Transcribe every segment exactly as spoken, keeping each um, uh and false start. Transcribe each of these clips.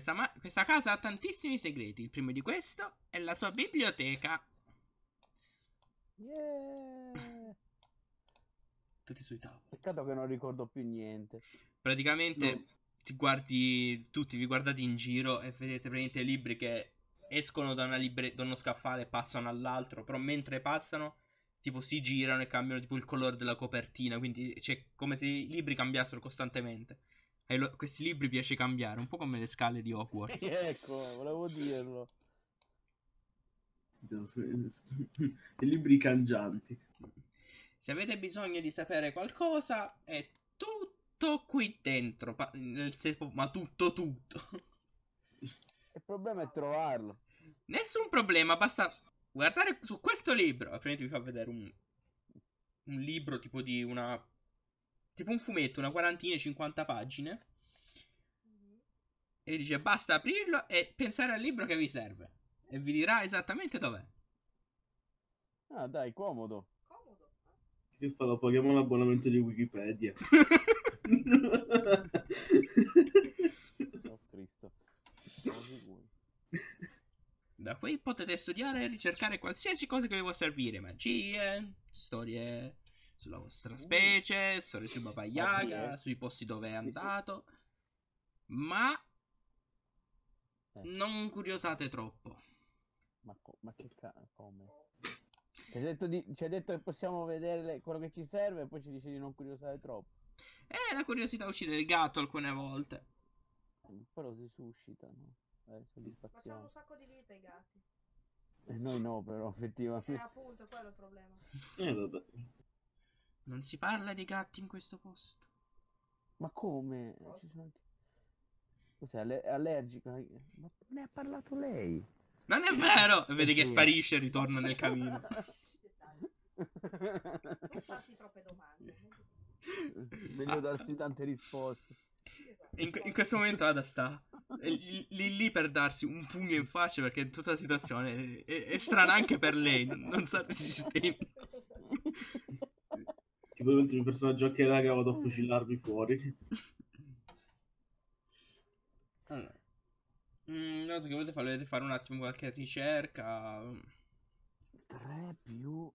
questa, ma- questa casa ha tantissimi segreti. Il primo di questo è la sua biblioteca. Yeah. Tutti sui tavoli. Peccato che non ricordo più niente. Praticamente No. ti guardi, tutti vi guardate in giro e vedete praticamente libri che escono da, una libre- da uno scaffale e passano all'altro, però mentre passano tipo si girano e cambiano tipo il colore della copertina, quindi c'è come se i libri cambiassero costantemente. E lo- questi libri piace cambiare, un po' come le scale di Hogwarts. Sì, ecco, volevo dirlo. I libri cangianti. Se avete bisogno di sapere qualcosa, è tutto qui dentro, pa- nel senso, ma tutto tutto. Il problema è trovarlo. Nessun problema, basta guardare su questo libro. Altrimenti vi fa vedere un, un libro tipo di una... tipo un fumetto, una quarantina, cinquanta pagine. E dice basta aprirlo e pensare al libro che vi serve. E vi dirà esattamente dov'è. Ah, dai, comodo. Che fa? Lo paghiamo l'abbonamento di Wikipedia. Oh Cristo. Siamo sicuri. Da qui potete studiare e ricercare qualsiasi cosa che vi può servire. Magie, storie sulla vostra specie, storie su Baba Yaga, Magie? sui posti dove è Sì, sì. andato. Ma Eh. non curiosate troppo. Ma, co- ma che ca- come? Ci hai detto, di- ci hai detto che possiamo vedere le- quello che ci serve e poi ci dici di non curiosare troppo. Eh, la curiosità uccide il gatto alcune volte. Eh, Però si suscitano. Eh, Ma c'hanno soddisfazione. un sacco di vita i gatti. E noi no, però, Eh, effettivamente. appunto, quello è il problema. Eh, vabbè. Non si parla di gatti in questo posto. Ma come? Eh, Ci sono anche... Cos'è? alle- È allergica? Ma ne ha parlato lei. Non è vero! E vedi che Sì. sparisce e ritorna nel camino. Dettagli. Non farti troppe domande. Meglio Ah. darsi tante risposte. Esatto. In, in questo momento Ada sta lì, lì lì per darsi un pugno in faccia perché tutta la situazione è, è strana anche per lei. Non, non sa resistere. Tipo divento un personaggio che raga vado a fucilarmi fuori. Allora. Mm, non so che volete fare, volete fare un attimo qualche ricerca. tre più...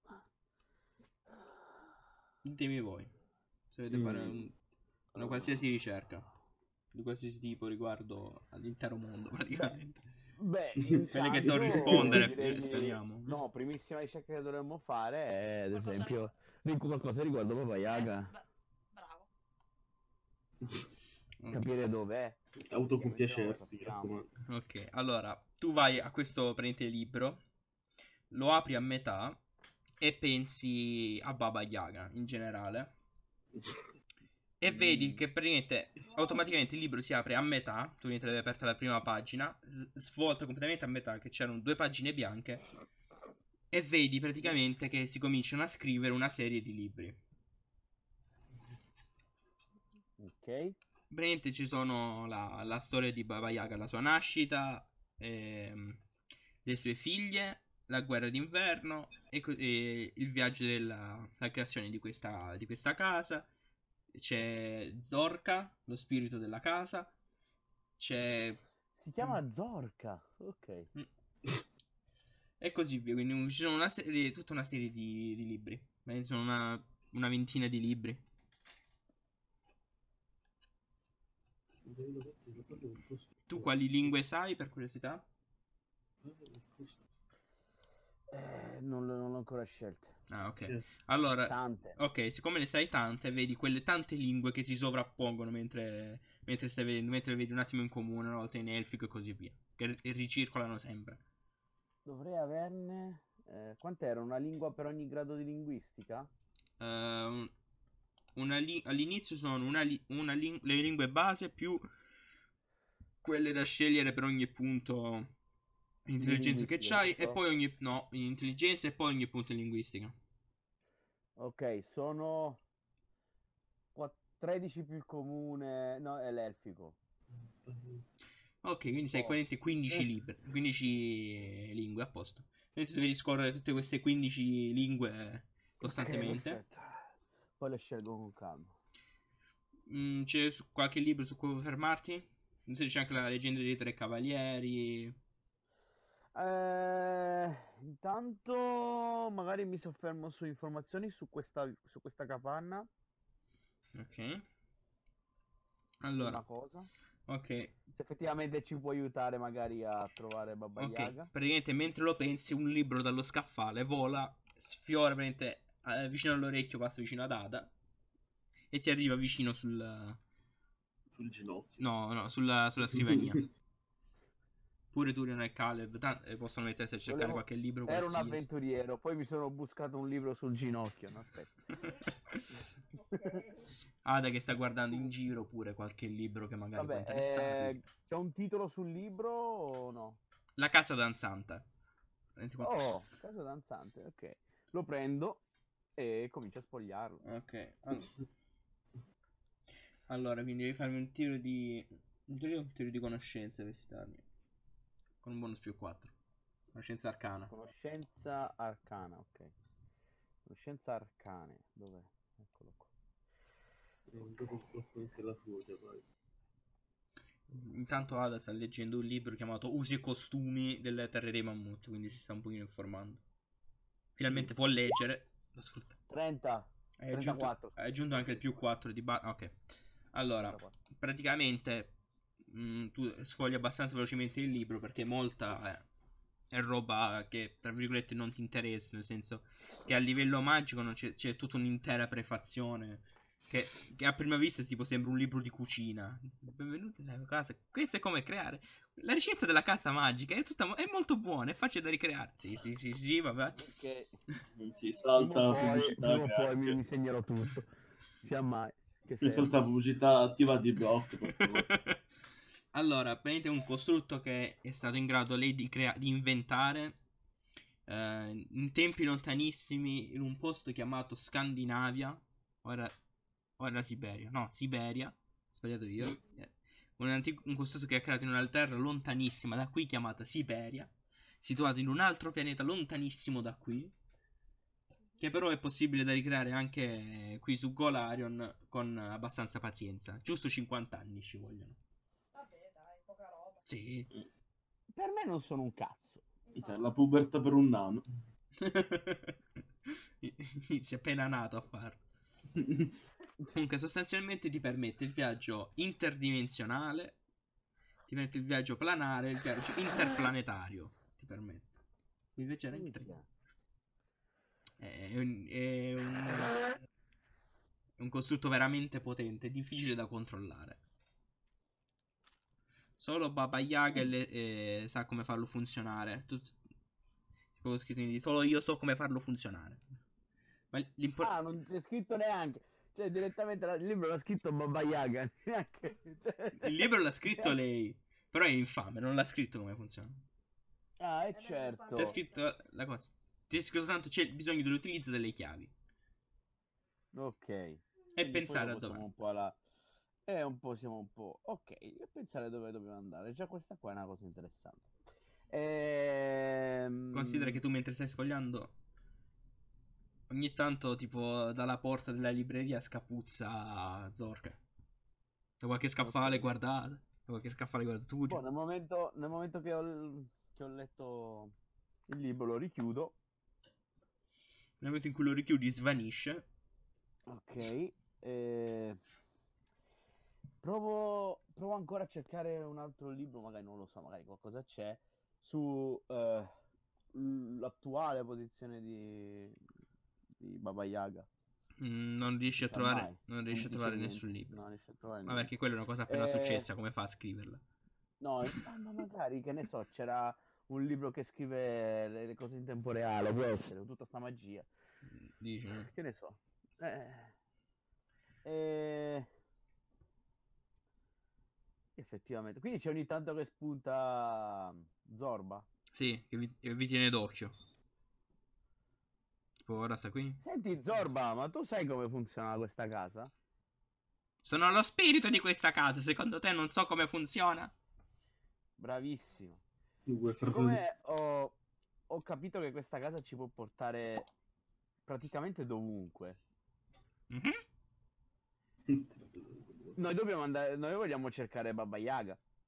Ditemi voi. Se volete Mm. fare un- una qualsiasi ricerca di qualsiasi tipo riguardo all'intero mondo, praticamente. Beh, Quelle che so intanto rispondere, direi eh, di- speriamo. No, primissima ricerca che dovremmo fare è, ad Qualcosa esempio, dico qualcosa riguardo Baba Eh, Yaga, bra- bravo. Ok. capire dov'è. Autocompiacersi, mi Sappiamo. raccomando. Ok, allora tu vai a questo prendete libro, lo apri a metà e pensi a Baba Yaga in generale. E vedi che praticamente automaticamente il libro si apre a metà. Tu mentre avevi aperta la prima pagina, s- svolta completamente a metà, che c'erano due pagine bianche. E vedi praticamente che si cominciano a scrivere una serie di libri. Ok? Praticamente ci sono la, la storia di Baba Yaga, la sua nascita, ehm, le sue figlie, la guerra d'inverno e, co- e il viaggio della la creazione di questa, di questa casa. C'è Zorka, lo spirito della casa. C'è... Si chiama Zorka. Ok. E così via. Quindi ci sono una serie, tutta una serie di, di libri. Ci sono una, una ventina di libri. Tu quali lingue sai per curiosità? Eh, non, l- non l'ho ancora scelte. Ah, ok. Sì. Allora, Tante. ok, siccome ne sai tante, vedi quelle tante lingue che si sovrappongono mentre, mentre stai vedendo, mentre le vedi un attimo in comune, una volta in elfico e così via. Che ri- ricircolano sempre. Dovrei averne... Eh, quant'era? Una lingua per ogni grado di linguistica? Ehm, una li- all'inizio sono una li- una ling- le lingue base più quelle da scegliere per ogni punto di intelligenza che linguistica, c'hai e giusto? poi ogni no, in intelligenza e poi ogni punto in linguistica. Ok, sono qua- tredici più il comune... No, è l'elfico. Ok, quindi sai Oh. quindici libri, quindici lingue a posto. Quindi tu devi scorrere tutte queste quindici lingue costantemente. Ok, perfetto. Poi le scelgo con calma. Mm, c'è su- qualche libro su cui vuoi fermarti? Se c'è anche la leggenda dei tre cavalieri. Eh, intanto magari mi soffermo su informazioni su questa, su questa capanna. Ok. Allora, Prima cosa. ok, Se effettivamente ci può aiutare magari a trovare Baba ok. Yaga. Praticamente mentre lo pensi, un libro dallo scaffale vola, sfiora praticamente eh, vicino all'orecchio, passa vicino ad Ada e ti arriva vicino sul... Sul ginocchio. No, no, sulla, sulla scrivania. Pure Turion e Caleb ta- eh, possono mettersi a cercare Volevo- qualche libro Ero un qualsiasi. avventuriero, poi mi sono buscato un libro sul ginocchio. No, aspetta. Ok. Ada che sta guardando in giro pure qualche libro che magari può Vabbè, interessargli. eh, c'è un titolo sul libro o no? La casa danzante. Senti qua. Oh, casa danzante, ok. Lo prendo e comincio a spogliarlo. Ok, allora. Allora, quindi devi farmi un tiro di... Un tiro, un tiro di conoscenza devi darmi. Con un bonus più quattro. Conoscenza arcana. Conoscenza arcana, ok. Conoscenza arcane, dov'è? Eccolo qua. Non dopo sblocco anche la furia, poi. Intanto Ada sta leggendo un libro chiamato Usi e costumi delle terre dei mammut, quindi si sta un pochino informando. Finalmente può leggere, lo sfrutta. trenta, Hai aggiunto, trentaquattro. hai aggiunto anche il più quattro di ba- ok. Allora, trentaquattro. praticamente mh, tu sfogli abbastanza velocemente il libro perché molta eh, è roba che tra virgolette non ti interessa, nel senso che a livello magico non c'è, c'è tutta un'intera prefazione che, che a prima vista tipo sembra un libro di cucina. Benvenuti nella casa. Questo è come creare la ricetta della casa magica. È, tutta, è molto buona, è facile da ricreare. Sì, sì, sì, sì, vabbè. Ok. Non si salta la Prima o poi, pubblicità, prima o poi mi, grazie. mi segnerò tutto. Sia mai. Che Mi serve. salta la pubblicità, attiva di blocco, per favore. Allora, prendete un costrutto che è stato in grado lei di, crea- di inventare eh, in tempi lontanissimi in un posto chiamato Scandinavia. Ora, ora Siberia. No, Siberia. Ho sbagliato io. Eh, Un, antico, un costrutto che ha creato in una terra lontanissima da qui chiamata Siberia. Situato in un altro pianeta lontanissimo da qui. Che però è possibile da ricreare anche qui su Golarion con abbastanza pazienza. Giusto cinquanta anni ci vogliono. Vabbè, dai, poca roba. Sì. Per me non sono un cazzo. Cioè, la pubertà per un nano. Inizia appena nato a farlo. Comunque sostanzialmente ti permette il viaggio interdimensionale, ti permette il viaggio planare, il viaggio interplanetario. Ti permette. Invece era inter- Minchia. è un, è un, è un costrutto veramente potente, difficile da controllare. Solo Baba Yaga e le- e sa come farlo funzionare. Tut- tipo scritto in solo io so come farlo funzionare. Ma l'importante... Ah, non c'è scritto neanche. Cioè, direttamente la- il libro l'ha scritto Baba Yaga. Neanche. Il libro l'ha scritto lei, però è infame, non l'ha scritto come funziona. Ah, è Eh beh, certo. Ti ha scritto la cosa. Ti è scritto tanto c'è bisogno dell'utilizzo delle chiavi. Ok. E Quindi pensare poi a dopo siamo dove. un po' alla... E un po' siamo un po'... Ok, e pensare dove dobbiamo andare. Già questa qua è una cosa interessante. Ehm... Considera che tu mentre stai sfogliando, ogni tanto, tipo, dalla porta della libreria scapuzza Zorka. Da qualche scaffale, Ok. guardate. Da qualche scaffale, guarda tu. Boh, nel momento, nel momento che, ho, che ho letto il libro lo richiudo. Nel momento in cui lo richiudi, svanisce. Ok. eh, Provo, provo ancora a cercare un altro libro, magari non lo so, magari qualcosa c'è, su eh, l- l'attuale posizione di, di Baba Yaga. Mm, non riesci Si a sa trovare. mai, Non non riesci a mi dice trovare nessun niente, libro. non riesco a trovare Ma perché niente. quella è una cosa appena Eh, successa, come fa a scriverla? no, ah, ma magari, che ne so, c'era un libro che scrive le, le cose in tempo reale, può essere, tutta sta magia. Dici, no? Che ne so. Eh, eh, effettivamente. Quindi c'è ogni tanto che spunta Zorba. Sì, che vi, che vi tiene d'occhio. Tipo, ora sta qui. Senti Zorba, ma tu sai come funziona questa casa? Sono lo spirito di questa casa. Secondo te non so come funziona? Bravissimo. Tu vuoi far- Siccome ho, ho capito che questa casa ci può portare praticamente dovunque, Mhm. noi dobbiamo andare, noi vogliamo cercare Baba Yaga.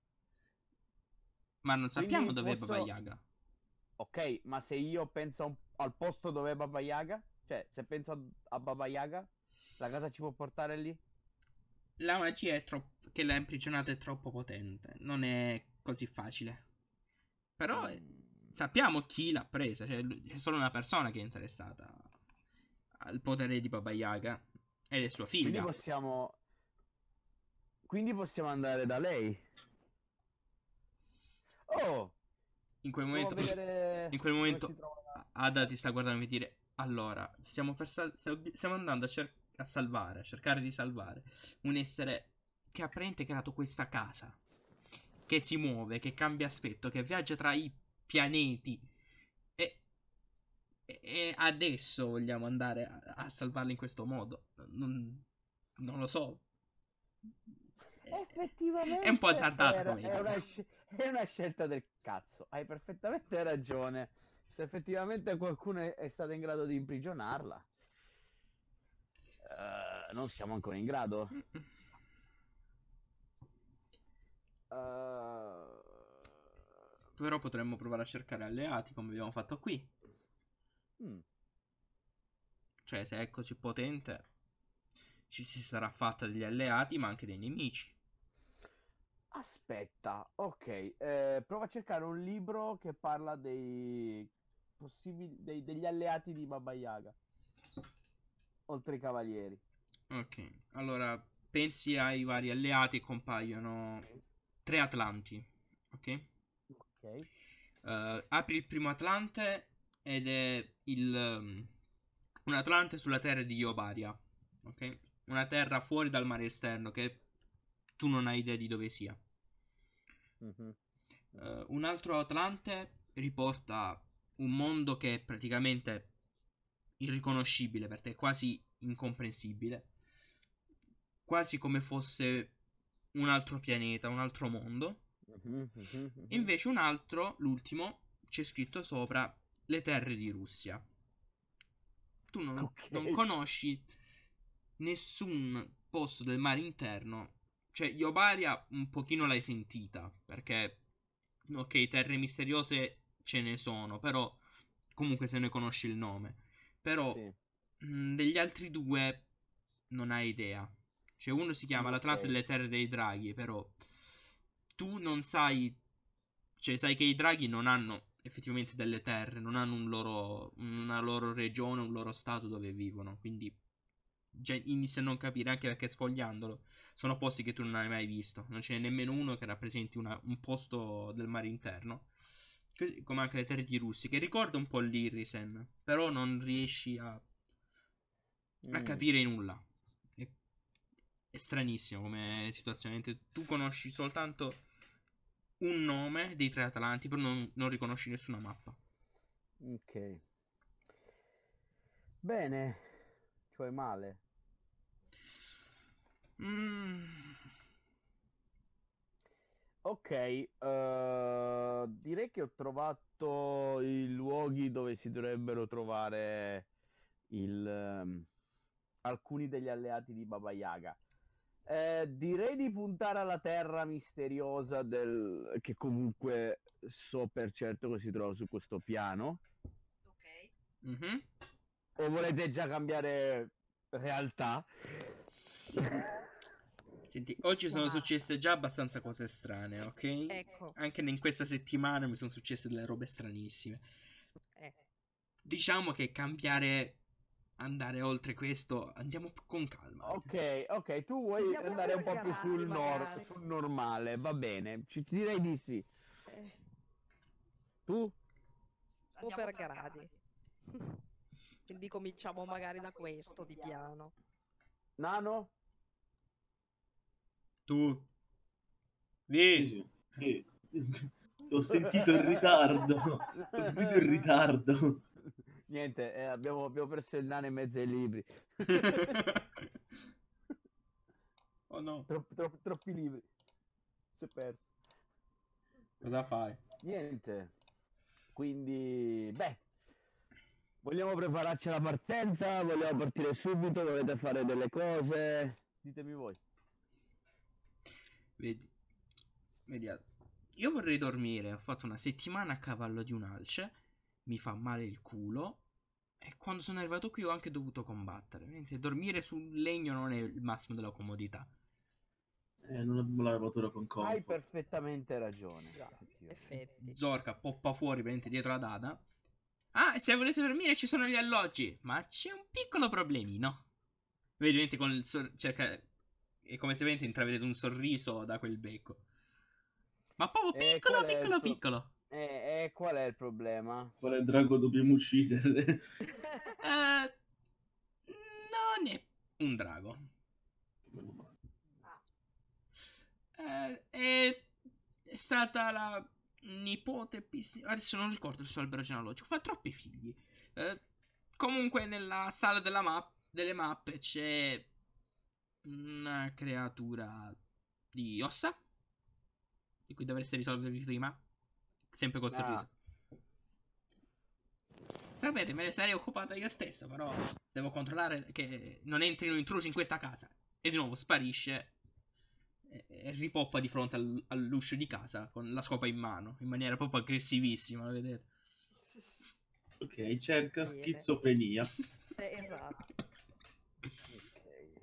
Ma non sappiamo Quindi dov'è posso- Baba Yaga. Ok, ma se io penso a un- al posto dove è Baba Yaga, cioè se penso a, a Baba Yaga, la casa ci può portare lì? La magia è troppo... che l'ha imprigionata è troppo potente. Non è così facile. Però eh, Mm. sappiamo chi l'ha presa. Cioè, lui- c'è solo una persona che è interessata al potere di Baba Yaga. Ed è sua Quindi figlia. possiamo... Quindi possiamo andare da lei. Oh! In quel Andiamo a momento... vedere In quel dove momento si trova la... Ada ti sta guardando e mi dire: allora, stiamo, per sal- stiamo stiamo andando a, cer- a salvare, a cercare di salvare un essere che ha praticamente creato questa casa, che si muove, che cambia aspetto, che viaggia tra i pianeti. E, e- e adesso vogliamo andare a, a salvarla in questo modo. Non, non lo so. È, è un po' Effettivamente azzardata era- come è una, idea. sce- è una scelta del cazzo. Hai perfettamente ragione. Se effettivamente qualcuno è, è stato in grado di imprigionarla, eh, non siamo ancora in grado. Eh, Però potremmo provare a cercare alleati come abbiamo fatto qui. mm, Cioè, se è così potente, ci si sarà fatta degli alleati, ma anche dei nemici. Aspetta, ok. eh, prova a cercare un libro che parla dei possibili dei- degli alleati di Baba Yaga, oltre ai cavalieri. Ok, allora pensi ai vari alleati e compaiono tre Atlanti. Ok? Ok. Eh, apri il primo Atlante ed è il, um, un Atlante sulla terra di Iobaria. Ok? Una terra fuori dal mare esterno che tu non hai idea di dove sia. Mhm. Eh, un altro Atlante riporta un mondo che è praticamente irriconoscibile per te, quasi incomprensibile, quasi come fosse un altro pianeta, un altro mondo. Mhm, mhm, mhm. Invece un altro, l'ultimo, c'è scritto sopra le terre di Russia. Tu non, Ok. non conosci nessun posto del mare interno. Cioè, Iobaria un pochino l'hai sentita, perché, ok, terre misteriose ce ne sono, però comunque se ne conosci il nome. Però Sì. mh, degli altri due non hai idea. Cioè, uno si chiama l'Atlante Ok. delle Terre dei Draghi, però tu non sai, cioè sai che i draghi non hanno effettivamente delle terre, non hanno un loro, una loro regione, un loro stato dove vivono, quindi già inizi a non capire, anche perché sfogliandolo sono posti che tu non hai mai visto, non ce n'è nemmeno uno che rappresenti una- un posto del mare interno. Così come anche le terre di Russi, che ricorda un po' l'Irrisen, però non riesci a, a Mm. capire nulla. È, è stranissimo come situazione. Tu conosci soltanto un nome dei tre Atalanti, però non, non riconosci nessuna mappa. Ok. Bene. Cioè male. Mm, Ok, eh, direi che ho trovato i luoghi dove si dovrebbero trovare il, ehm, alcuni degli alleati di Baba Yaga. Eh, direi di puntare alla terra misteriosa del, che comunque so per certo che si trova su questo piano. Ok. mhm. O volete già cambiare realtà? Senti, oggi sono Guarda. successe già abbastanza cose strane, ok? Ecco. Anche in questa settimana mi sono successe delle robe stranissime. Eh. Diciamo che cambiare, andare oltre questo, andiamo con calma. Ok, ok, tu vuoi Andiamo andare un più po' più sul, organi, nor- magari. sul normale, va bene, ci ti direi di sì. Eh, Tu? un po' per gradi. Quindi cominciamo magari da questo di piano. Nano? Tu, Sì, lì. sì, sì. Ho sentito il ritardo. Ho sentito il ritardo. Niente, eh, abbiamo, abbiamo perso il nano in mezzo ai libri. Oh no, Troppi, troppi, troppi libri. Si è perso. cosa fai? Niente. Quindi, beh, vogliamo prepararci alla partenza? Vogliamo partire subito? Volete fare delle cose? Ditemi voi. Vedi, vedi, io vorrei dormire, ho fatto una settimana a cavallo di un'alce, mi fa male il culo, e quando sono arrivato qui ho anche dovuto combattere. Mentre dormire sul legno non è il massimo della comodità. Eh, non abbiamo la lavatura con Hai comfort. perfettamente ragione. Già, effettivamente. effetti. Zorka poppa fuori, praticamente dietro la dada. Ah, se volete dormire ci sono gli alloggi, ma c'è un piccolo problemino. Vedi, veramente con il sor- cerca... È come se veramente intravedete un sorriso da quel becco. Ma proprio E piccolo, qual è il piccolo, pro- piccolo. E, e qual è il problema? Quale drago dobbiamo uccidere? Eh, non è un drago. Meno male. Eh, è, è stata la nipote bis- adesso non ricordo il suo albero genealogico. Fa troppi figli. Eh, comunque nella sala della map- delle mappe c'è una creatura di ossa di cui dovreste risolvervi prima. Sempre col Ah, sorriso. Sapete, me ne sarei occupata io stesso, però devo controllare che non entrino intrusi in questa casa. E di nuovo sparisce e, e ripoppa di fronte al- all'uscio di casa con la scopa in mano, in maniera proprio aggressivissima, lo vedete? Ok, cerca Bene. schizofrenia. Eh, esatto. ok.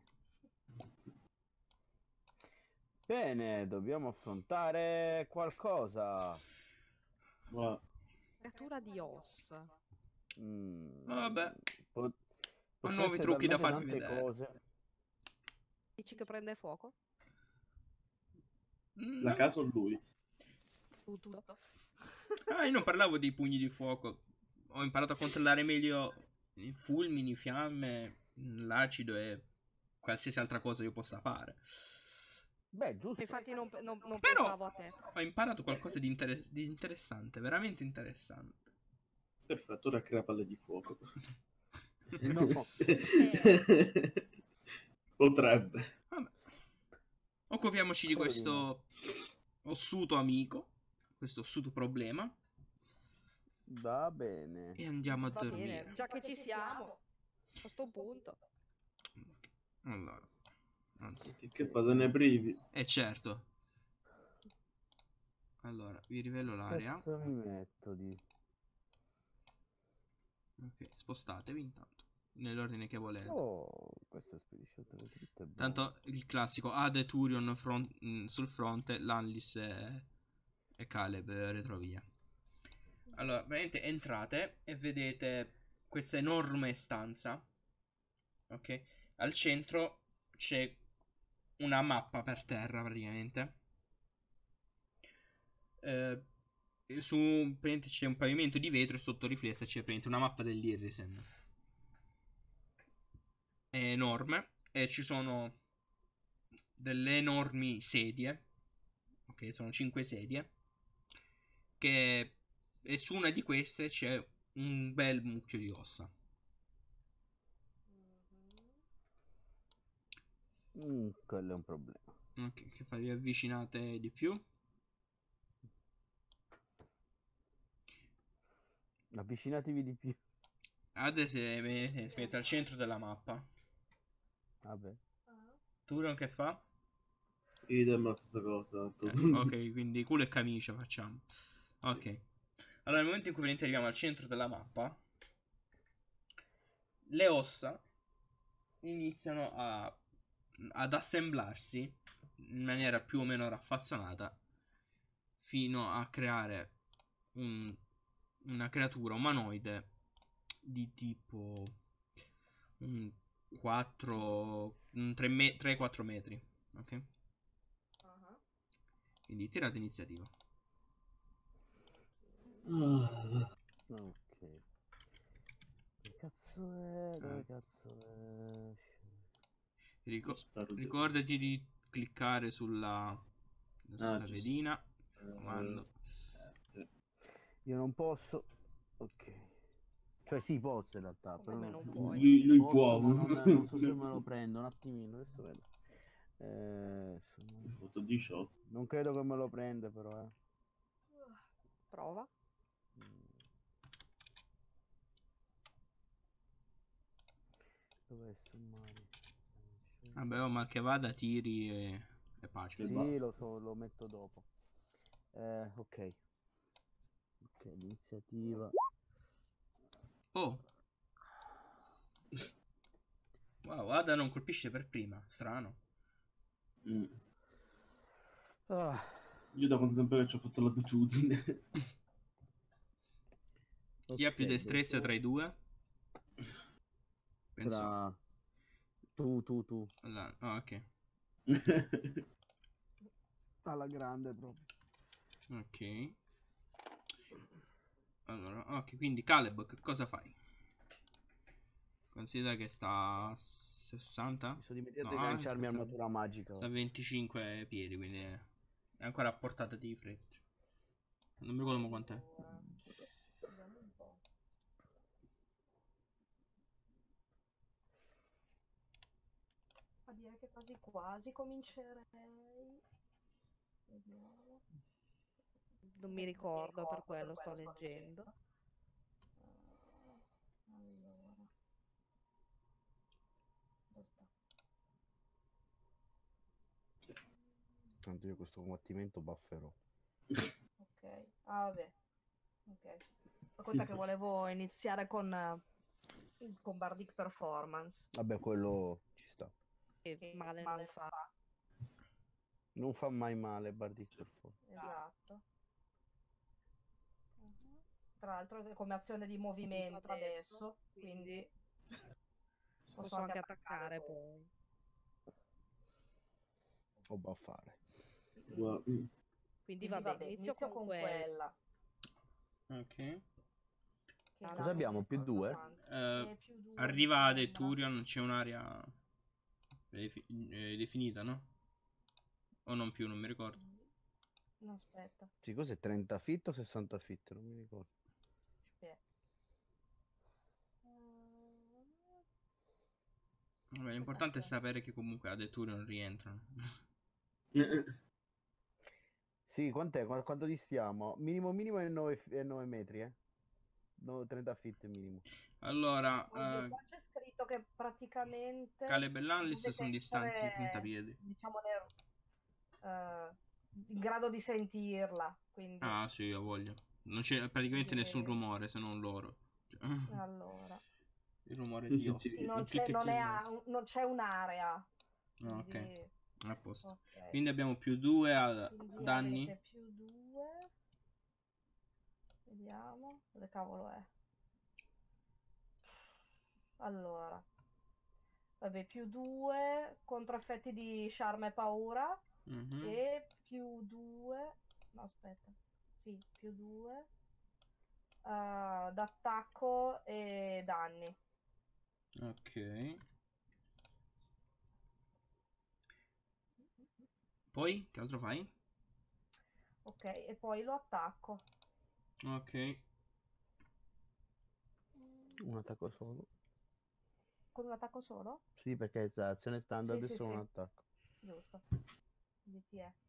Bene, dobbiamo affrontare qualcosa. Ma Creatura di ossa. Mm, Vabbè, po- ho possono nuovi essere trucchi da talmente farvi tante vedere. cose. Dici che prende fuoco? la No. casa o lui? Tutto. Ah, io non parlavo di pugni di fuoco. Ho imparato a controllare meglio i fulmini, fiamme, l'acido e qualsiasi altra cosa io possa fare. Beh, giusto. Infatti non, non- non Però pensavo a te. ho imparato qualcosa di, inter- di interessante, veramente interessante. Perfetto, ora crea palle di fuoco. No. Potrebbe. Vabbè. Occupiamoci di Spero di no. questo ossuto amico, questo ossuto problema, Va bene. e andiamo a Va dormire. bene, già che ci siamo, a sto punto. Allora, anzi, Che, che fa? Se ne privi? è certo. Allora, vi rivelo l'area. Cazzo mi metto di... Ok, spostatevi intanto, nell'ordine che volete. Oh, questo spedisce tre dritte è buono. Tanto il classico Ad e Turion front- mh, sul fronte, Lanlis e, e Caleb retrovia. Allora, veramente entrate e vedete questa enorme stanza. Ok? Al centro c'è una mappa per terra praticamente. Eh, e su praticamente c'è un pavimento di vetro e sotto riflessa c'è praticamente una mappa dell'Irrisen. È enorme e ci sono delle enormi sedie. Ok, sono cinque sedie. Che e su una di queste c'è un bel mucchio di ossa. Mm, quello è un problema. Ok, che fa? Vi avvicinate di più. Avvicinatevi di più. Ade si si mette al centro della mappa. Vabbè. Turion che fa? Idem la stessa cosa. Eh, ok, quindi culo e camicia facciamo. Ok. Allora, nel momento in cui veramente arriviamo al centro della mappa, le ossa iniziano a, ad assemblarsi in maniera più o meno raffazzonata fino a creare un, una creatura umanoide di tipo un quattro, un tre quattro metri. Ok? Quindi tirate iniziativa. Ah, Ok. Che cazzo è? Dove Eh. cazzo è? Rico- spero di- ricordati di cliccare sulla, sulla Ah, giusto. pedina. eh, Comando. eh, sì. Io non posso. Ok. Cioè sì, posso in realtà, però Come non... non puoi? Lui, lui Posso, può. ma non, non so se me lo prendo. Un attimino, adesso vedo. Eh, sono- Fatto diciotto. Non credo che me lo prende, però, eh. Prova. Mm. Dov'è sommare? Vabbè, oh, mal che vada, tiri e, e pace. E Sì, basta. lo so, lo metto dopo. Eh, ok. Ok, l'iniziativa. Oh, wow, Ada non colpisce per prima, strano. Mm. Ah, Io da quanto tempo che ci ho fatto l'abitudine. Chi ha più ok, destrezza dopo- tra i due? Penso. Tra tu, tu, tu. la- Ah, ok. Alla grande proprio. Ok. Allora, ok, quindi Caleb, che cosa fai? Considera che sta a sessanta? Mi sono dimenticato No, di ah, lanciarmi sta, armatura magica. sta a venticinque piedi, quindi è, è ancora a portata di freccia. Non mi ricordo quant'è. Allora, vediamo un po'. Ma direi che quasi quasi comincerei. Vediamo. Non mi ricordo, per quello sto leggendo. Eh, allora. Dove sta? Tanto io questo combattimento bufferò. Ok. Ah, vabbè. Ok. Conta che volevo iniziare con eh, con Bardic Performance. Vabbè, quello ci sta. Che male non fa. Non fa mai male Bardic Performance. Esatto. Mhm. Tra l'altro è come azione di movimento adesso, quindi posso anche attaccare poi. O buffare. Guarda, mm. Quindi vabbè, inizio con quella. Ok. che Cosa danno abbiamo? Più ventiquattro due? quanti? Eh, Eh, più due, arriva mi ad sembra. Eturion, c'è un'area defi- eh, definita, no? O non più, non mi ricordo. No, aspetta. Sì, cos'è trenta feet o sessanta feet? Non mi ricordo. Aspetta. Eh, Vabbè, l'importante è sapere che comunque ad Eturion rientrano. Sì, quant'è? Qu- Quanto distiamo? Minimo minimo è nove, f- è nove metri, eh? No, trenta feet minimo. Allora, Oddio, eh, qua c'è scritto che praticamente Caleb e Lanlis dovete sono distanti trenta essere, piedi. diciamo, ne- eh, in grado di sentirla, quindi Ah, sì, ho voglia. Non c'è praticamente nessun direi. rumore se non loro. Cioè, Allora, il rumore Non di senti- ossa. sì, non Il c'è, non clicchettio è di a- ossa. non c'è un'area, Ah, ok, quindi a posto. ok. Quindi abbiamo più due a Quindi danni. avete più due. Vediamo, dove cavolo è? Allora, vabbè, più due contro effetti di charme e paura Mhm. e più due, no aspetta, sì, più due d'attacco e danni. Ok. Poi, che altro fai? Ok, e poi lo attacco. Ok. Un attacco solo. Con un attacco solo? Sì, perché l'azione standard Sì, è sì, solo un sì. attacco. Giusto. D T E.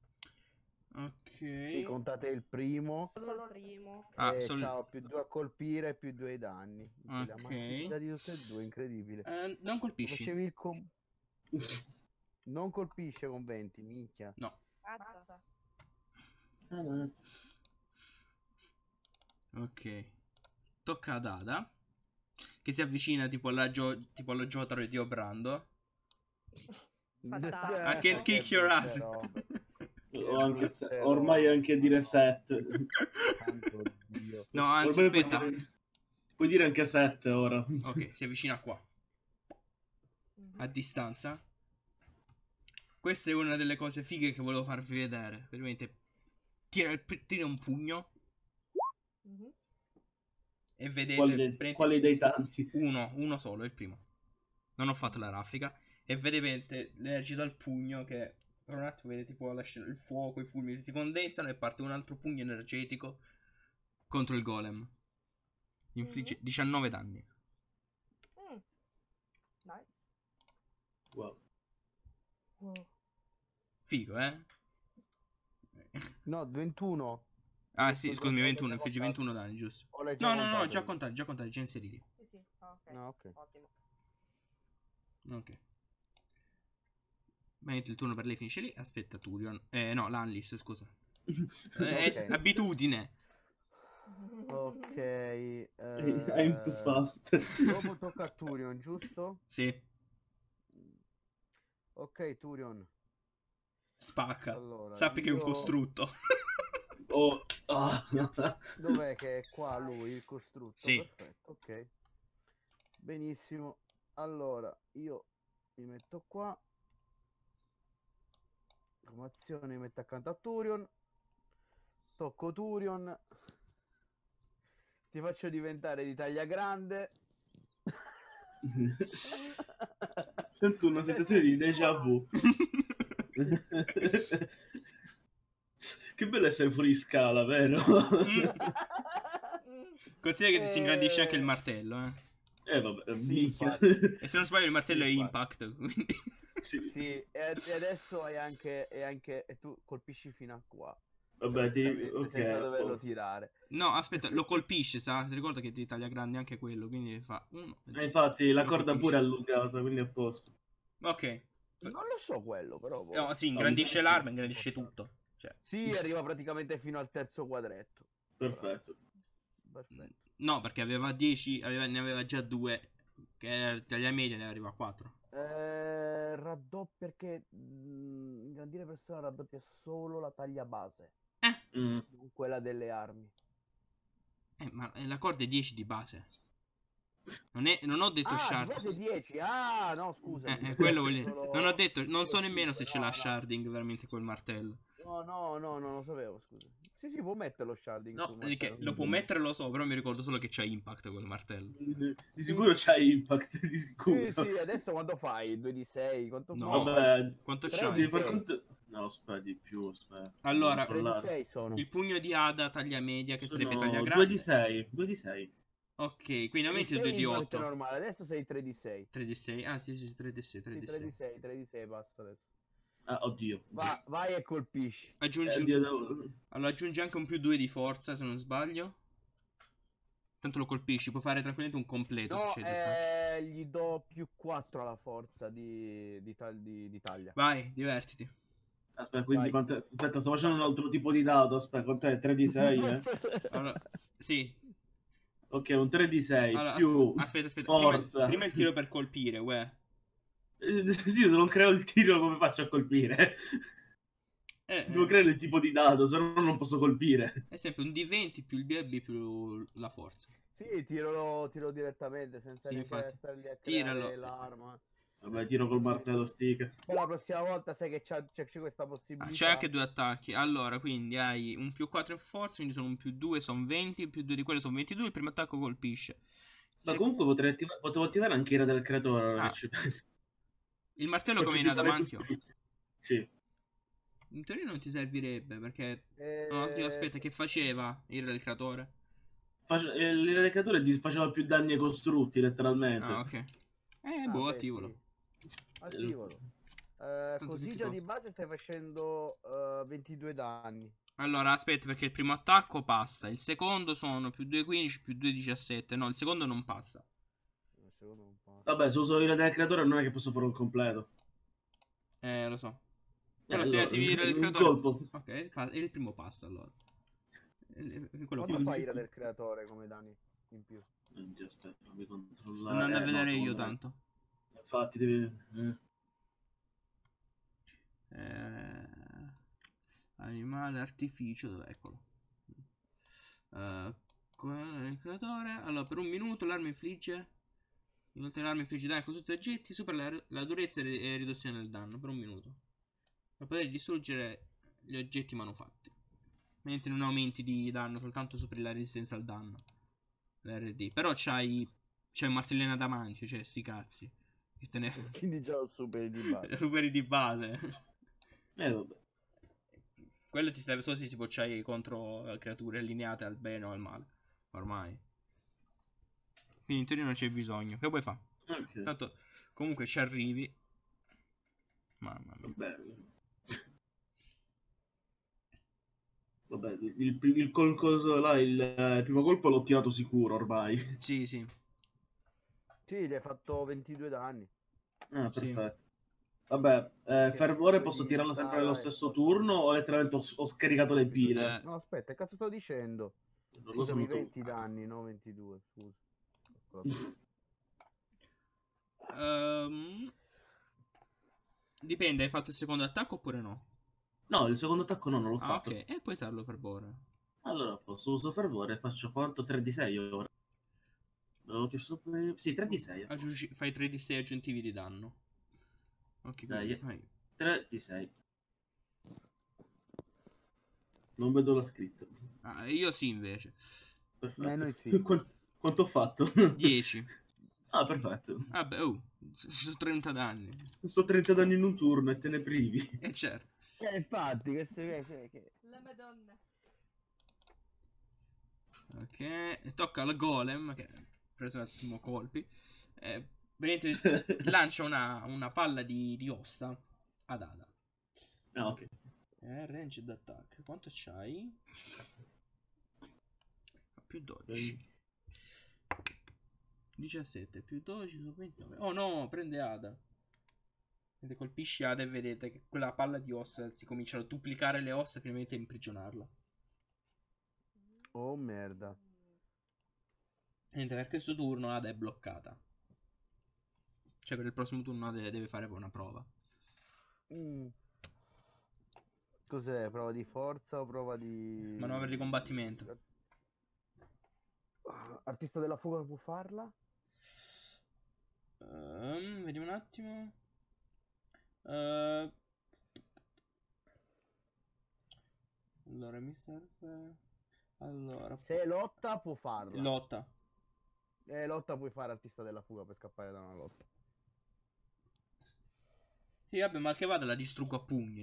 Sì, Ok. contate il primo. Solo il primo. Ah, E sol- ciao, più due a colpire e più due ai danni. Ce li ha ok. massimizzati tutti e due, incredibile. Eh, non colpisci. Facevi il com... Non colpisce con venti, minchia. No. Mazza. Ah, mazza. Ok. Tocca ad Ada. Che si avvicina tipo alla, gio- tipo allo Jotaro di Obrando. Fantastico. I can Che kick your ass. brutte robe. O anche se- brutte ormai robe. anche dire sette. Santo Dio. No, anzi, Ormai puoi aspetta. dire, puoi dire anche sette ora. Ok, si avvicina qua. Mhm. A distanza. Questa è una delle cose fighe che volevo farvi vedere. Veramente. Tira, il, tira un pugno. Mhm. E vedete. Quali dei, prendete quali dei tanti? Uno, uno solo, il primo. Non ho fatto la raffica. E vedete l'energia dal pugno che per un attimo vedete tipo la scena, il fuoco, i fulmini si condensano e parte un altro pugno energetico contro il golem. Infligge Mhm. diciannove danni. Mm. Nice. Wow. Wow. Figo, eh? No, ventuno. Ah sì, Ho già- scusami, ho ventuno, già infligge contato. ventuno danni, giusto? O l'hai già No, no, no, contato già io? contati, già contati, già inseriti. Sì, sì. Ah, ok. Ah, ok. Ottimo. Ok. Mentre il turno per lei finisce lì, aspetta Turion. Eh no, Lanlis, scusa. È Ok. abitudine. Ok. I'm too eh, fast. Dopo tocca a Turion, giusto? Sì, Ok, Turion. spacca. Allora, Sappi che è un io... costrutto. Oh, ah. Dov'è che è qua lui, il costrutto? Sì. Perfetto, ok. Benissimo. Allora, io mi metto qua. Come azione mi metto accanto a Turion. Tocco Turion. Ti faccio diventare di taglia grande. Sento una sensazione di déjà vu. Che bello essere fuori scala, vero? Considera che ti si ingrandisce anche il Eh, martello, eh. Eh vabbè, Sì, minchia. infatti. E se non sbaglio il martello Sì, è infatti. impact, quindi... Sì. Sì, e, e adesso hai anche, e anche e tu colpisci fino a qua. Vabbè, ti... Praticamente, ok, senza a doverlo posto. tirare. No, aspetta, lo colpisce, sa? Ti ricorda che ti taglia grande anche quello, quindi fa uno e Eh, due. infatti la Lo corda pure è colpisce. allungata, quindi a posto. Ok. Non lo so quello, però. No, boh. sì, No, mi sa ingrandisce di sì. l'arma, ingrandisce Importante. tutto. Cioè, Sì, arriva praticamente fino al terzo quadretto. Perfetto. Perfetto. no, perché aveva dieci, aveva- ne aveva già due, che era taglia media, ne arriva a quattro. Eh, raddoppia perché mh, ingrandire persona raddoppia solo la taglia base, Eh, Mm. non quella delle armi. eh, ma la corda è dieci di base. Non, è, non ho detto Ah, di shard. base dieci. Ah, no, Eh, scusami. eh, Io ho quello detto voglio... solo, Non ho detto, non solo so nemmeno se cinque. c'è la No, no. sharding veramente col martello. No, no, no, no, non lo sapevo, scusa. Sì, sì, può mettere lo sharding No, sul perché martello. lo può mettere, lo so, però mi ricordo solo che c'ha impact col martello. Di sicuro c'hai impact, di sicuro. Sì, sì, adesso quanto fai? due di sei? Quanto... No, Vabbè, quanto tre c'hai? di devi far sei. conto... No, aspetta, di più, aspetta. Devo Allora, tre di controllare. sei sono. il pugno di Ada taglia media, che sarebbe taglia Sono due di grande. sei, due di sei. Ok, quindi tre di aumenti il due sei di impact otto. normale, adesso sei tre di sei. tre di sei. Ah, sì, sì, tre di sei, tre Sì, di tre di sei. sei, tre di sei basta adesso. Ah, oddio. Va, vai e colpisci. Aggiungi Eh, un... oddio, devo- Allora, aggiungi anche un più due di forza, se non sbaglio. Tanto lo colpisci, puoi fare tranquillamente un completo se No, c'hai due tagli. eh, gli do più quattro alla forza di, di, tag- di- di taglia. Vai, divertiti. Aspetta, quindi Vai. quant'è- aspetta, sto facendo un altro tipo di dado. Aspetta, quant'è? tre di sei, eh? Allora, sì. Ok, un tre di sei Allora, aspe- più aspetta, aspetta. Prima, forza. prima il tiro per colpire, uè. Eh, Sì, se non creo il tiro, come faccio a colpire? Eh, Devo eh, creare il tipo di dado, se no non posso colpire. è sempre un D venti più il B B più la forza. Sì, tiro, tiro direttamente senza Sì, neanche infatti. stare lì a Tiralo. creare l'arma. Vabbè, tiro col martello stick. Poi la prossima volta sai che c'è, c'è- c'è questa Ah, possibilità. c'è anche due attacchi. Allora, quindi hai un più quattro in forza, quindi sono un più due, sono venti, più due di quello sono ventidue, il primo attacco colpisce. Ma Se- comunque potrei attiva- potevo attivare anche Ira del creatore, ora Ah, che ci penso. il martello Faccio come in tipo le adamantio? costruzioni. Sì. In teoria non ti servirebbe, perché... Eh, No, oddio, aspetta, che faceva il del creatore? Face- eh, L'Ira del creatore gli faceva più danni ai costrutti, letteralmente. Ah, ok. Eh, ah, boh, beh, attivalo. sì. Attivalo. Eh, Tanto così che ti già fa- di base stai facendo eh, ventidue danni. Allora, aspetta, perché il primo attacco passa, il secondo sono più due quindici, più due diciassette. No, il secondo non passa. Il secondo non passa. Vabbè, se uso l'Ira del creatore non è che posso fare un completo. Eh, lo so. Eh, Però se allora, attivi il un creatore... colpo. Ok, fa- il primo passa allora. Il- il- Quello Quanto passa. fa ira del creatore come danni in più? Oddio, aspetta, fammi Sto controllare. andando a Eh, no, vedere io secondo me- tanto. Infatti devi... eh. Eh, animale artificio, dove eccolo. Eh, con il creatore. Allora, per un minuto l'arma infligge. Inoltre l'arma infligge danni con tutti gli oggetti. Supera la, la durezza e e riduzione del danno per un minuto. Per poter distruggere gli oggetti manufatti. Mentre non aumenti di danno, soltanto superi la resistenza al danno. L'R D. Però c'hai. C'hai un martellino adamantio, cioè sti cazzi. Che te ne. Quindi già lo superi di base. Superi di base. Eh, vabbè. Quello ti serve solo se tipo c'hai contro creature allineate al bene o al male. Ormai. Quindi in teoria non c'è bisogno. Che puoi fare? Ok. Tanto comunque ci arrivi. Mamma mia. Vabbè. Vabbè, il, il, il colpo là, il, eh, il primo colpo l'ho tirato sicuro ormai. Sì, sì. Sì, gli hai fatto ventidue danni. Ah, Sì. perfetto. Vabbè, eh, fervore posso Quindi tirarlo sempre Sara nello e stesso Fortuna. turno o letteralmente ho, ho scaricato le pile? Eh, No, aspetta, che cazzo sto dicendo? Non lo so Scusami, tu. venti danni, no ventidue, scusa. Calcolato. ehm, dipende, hai fatto il secondo attacco oppure no? No, il secondo attacco no, non l'ho Ah, fatto. ok. E puoi usarlo per fervore. Allora, posso uso fervore e faccio quanto? tre di sei ora. Avevo chiesto prima- Sì, tre di sei. Aggiungi- fai tre di sei aggiuntivi di danno. Ok, quindi Dai, fai. tre di sei. Non vedo la scritta. Ah, io sì invece. Eh, noi Perfetto. sì. Qu- Quanto ho fatto? dieci. Ah, perfetto. Vabbè, oh, sono trenta danni. Sto trenta danni in un turno e te ne privi. E certo. Eh, infatti, che, che, che, che... Le madonne. Ok, e tocca al golem che ha preso un attimo colpi. Eh, praticamente lancia una, una palla di, di ossa ad Ada. Ah, ok. Eh, range d'attacco. Quanto c'hai? Più dodici. diciassette più dodici sono ventinove. Oh no, prende Ada. Vedete, colpisci Ada e vedete che quella palla di ossa si cominciano a duplicare le ossa prima di imprigionarla. Oh, merda. Niente, per questo turno Ada è bloccata. Cioè, per il prossimo turno Ada deve fare una prova. Mm. Cos'è? Prova di forza o prova di... Manovra di combattimento. Artista della fuga può farla? Um, vediamo un attimo. Uh, allora, mi serve... Allora... Se lotta può farla. Lotta. Eh, lotta puoi fare artista della fuga per scappare da una lotta. Sì, vabbè, mal che vada la distruggo a pugni.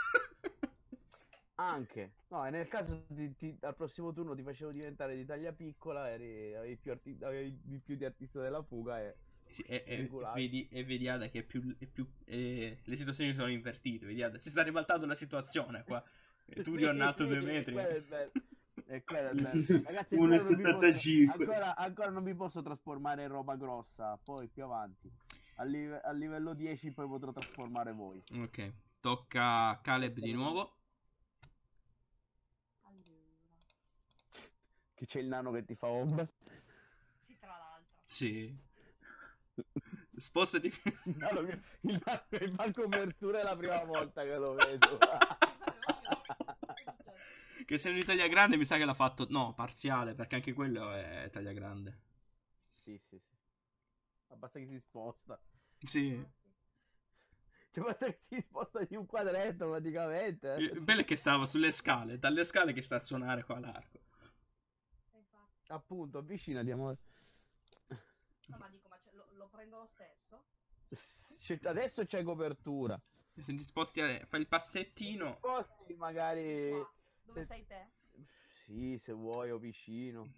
Anche. No, e nel caso ti, ti- al prossimo turno ti facevo diventare di taglia piccola, eri, avevi, più arti- avevi di più di artista della fuga e... Sì, e, e- e Svincolato. vedi, e vedi Ada che è più... È più eh, le situazioni sono invertite. Vedi Ada, si sta ribaltando la situazione qua. E tu Sì, eri un alto due è metri. quello è il bello. È quello è il bello. Ragazzi, ancora non mi posso, uno virgola settantacinque. ancora, ancora non mi posso trasformare in roba grossa. Poi più avanti. A, live- a livello dieci poi potrò trasformare voi. Ok, tocca a Caleb di nuovo. Allora. Che c'è il nano che ti fa ombra. Sì, tra l'altro. Sì. Spostati. Il nano che, il nano che fa copertura è la prima volta che lo vedo. Che se è un'Italia grande mi sa che l'ha fatto... No, parziale, perché anche quello è taglia grande. Sì, sì, sì. Ma basta che si sposta. Sì. Cioè, basta che si sposta di un quadretto praticamente. eh. Il bello è che stava sulle scale, dalle scale che sta a suonare qua l'arco. E infatti. Appunto, avvicinati, amore. No, ma dico, ma ce- lo, lo prendo lo stesso? C'è- Adesso c'è copertura. Se ti sposti, a... fai il passettino. Sposti magari... Qua. Dove se- sei te? Sì, se vuoi o vicino.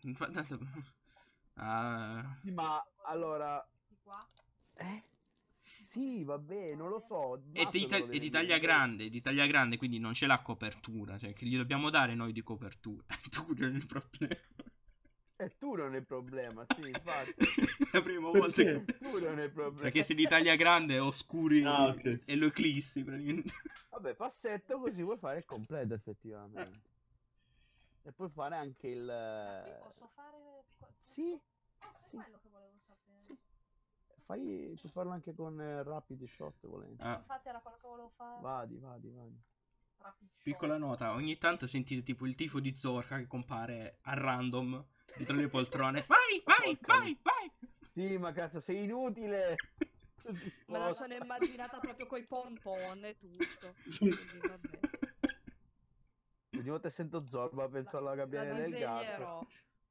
Ah, Sì, ma allora... Di qua? Eh? Sì, vabbè, non lo so. è di, Maffia me lo è deve di dire, taglia non te- grande, è di taglia grande, quindi non c'è la copertura. Cioè, che gli dobbiamo dare noi di copertura. Tu non è il problema. E tu non è il problema, sì, infatti. La prima volta Perché? che... Tu non è il problema. Perché se di taglia grande oscuri Ah, ok. e lo eclissi praticamente. Vabbè, passetto così puoi fare il completo effettivamente. E puoi fare anche il... Da qui posso fare... qua- Sì, Ah, per sì. quello che volevo sapere. Sì. Fai, puoi farlo anche con eh, rapid shot volendo. Ah, Infatti era quello che volevo fare. Vadi, vadi, vadi. Rapid shot. piccola nota, ogni tanto sentite tipo il tifo di Zorka che compare a random dietro le poltrone. Vai, vai, Porca vai, vai. Sì, ma cazzo, sei inutile! Me la sono immaginata proprio coi pompon e tutto. Quindi vabbè. Ogni volta che sento Zorba penso alla La gabbiana del gatto. disegnerò.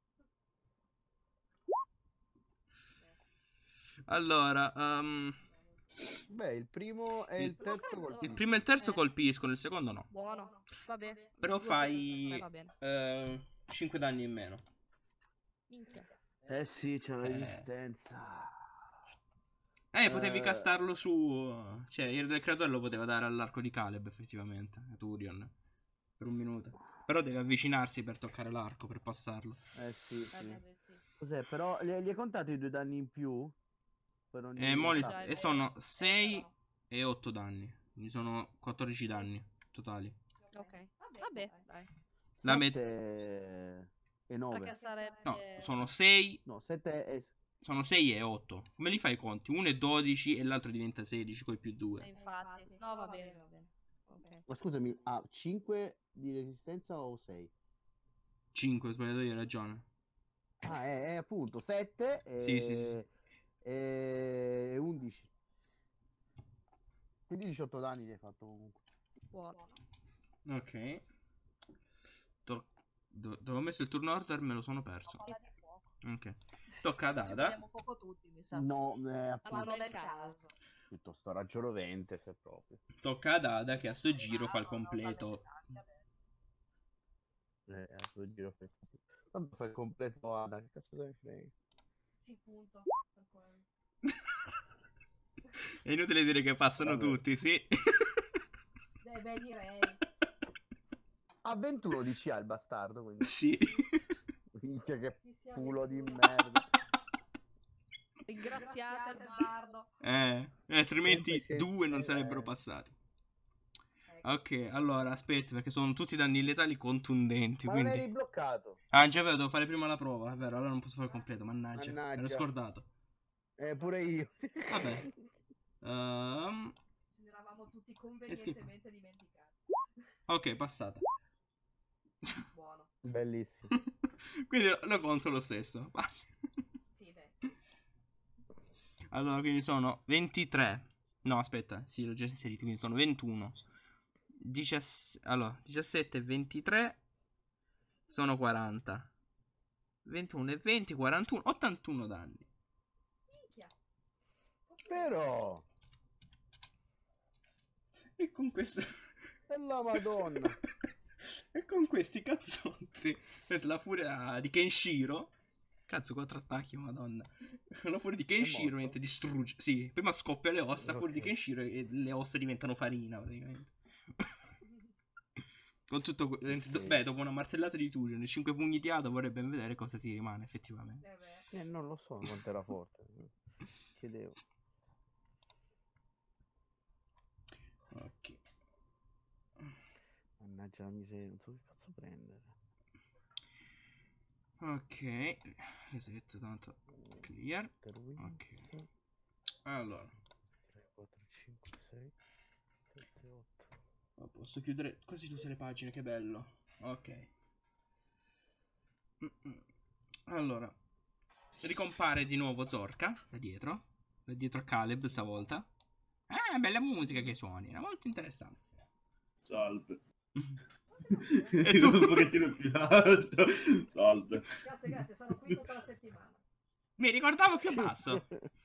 Allora, um, Beh, il primo e Il- il terzo Ok, colpiscono. il primo e il terzo Eh. colpiscono, il secondo no. Buono. Vabbè. Però Due fai Eh, va bene. eh, cinque danni in meno. Minchia. Eh sì, c'è la Eh. resistenza. Eh, potevi Eh. castarlo su... Cioè, il del creatore lo poteva dare all'arco di Caleb, effettivamente, a Turion. Per un minuto. Però deve avvicinarsi per toccare l'arco, per passarlo. Eh sì, Eh, sì. vabbè, sì. Cos'è? Però li, li hai contati i due danni in più? Per ogni E mo li- Già, è e vero. sono È sei vero. e otto danni. Quindi sono quattordici danni totali. Ok. Vabbè, dai. La met- sette e nove. Perché sarebbe... No, sono sei. No, sette e... Sono sei e otto. Come li fai i conti? Uno è dodici e l'altro diventa sedici con più Eh, due. infatti. No, va bene, va bene. Ok. Ma scusami, ha cinque di resistenza o sei? cinque, ho sbagliato io, hai ragione. Ah, è, è appunto sette Sì, sì, sì. e... e undici. Quindi diciotto danni li hai fatto comunque. Buono. Ok. To- do- dove ho messo il turn order? Me lo sono perso. Palla di fuoco. Ok. Tocca ad Ci Ada. vogliamo fuoco tutti, mi sa. No, eh, Ma appunto, non è il caso. piuttosto ragionovente se proprio. Tocca ad Ada che a sto giro fa il Ah, no, no, completo. vabbè, vabbè. Eh, a suo giro fai... Tanto fai il completo Ada, che cazzo te ne frega? Sì, punto. Per quello. È inutile dire che passano Vabbè. tutti, sì. Eh, beh, direi. Ha ventuno di C A il bastardo, quindi... Sì. Minchia che Sì, sì, culo di avventura. merda. Ringraziate il il bardo. bardo. Eh, eh, altrimenti Sempre che- due non eh, sarebbero eh. passati. Ecco. Ok, allora aspetta, perché sono tutti danni letali contundenti. Ma non Quindi... eri bloccato. Ah, già vedo, devo fare prima la prova, è vero? Allora non posso fare il completo, mannaggia. Me l'ho Mannaggia. scordato. Eh, pure io. Vabbè. Ehm, Ce ne eravamo tutti convenientemente dimenticati. ok, passata. Buono. Bellissimo. Quindi lo, lo conto lo stesso. Vai. Sì, beh, sì. Allora, quindi sono ventitré. No, aspetta, sì, l'ho già inserito, quindi sono ventuno. diciassette, allora, diciassette e ventitré sono quaranta. ventuno e venti, quarantuno, ottantuno danni. Minchia. Però, E con questo... è la Madonna. E con questi cazzotti. Vedete, la furia di Kenshiro. Cazzo, quattro attacchi, madonna. La furia di Kenshiro morto? niente, distrugge. Sì, prima scoppia le ossa, furia di Ok. Kenshiro e le ossa diventano farina, praticamente. Con tutto... que- Ok. Beh, dopo una martellata di Turio, nei cinque pugni di Ada vorrei ben vedere cosa ti rimane, effettivamente. Eh beh. Eh, non lo so quanto era forte. Chiedevo. Ok. Mannaggia la miseria, non so che cazzo prendere. Ok. Resetto, tanto... Clear. Ok. Allora. tre, quattro, cinque, sei, sette, otto. Oh, posso chiudere quasi tutte le pagine, che bello. Ok. Mm-mm. Allora, ricompare di nuovo Zorka da dietro. Da dietro a Caleb stavolta. Ah, bella musica che suoni, era molto interessante. Salve. E tu? Un pochettino più alto. Salve. Grazie, grazie, sono qui tutta la settimana. Mi ricordavo più basso.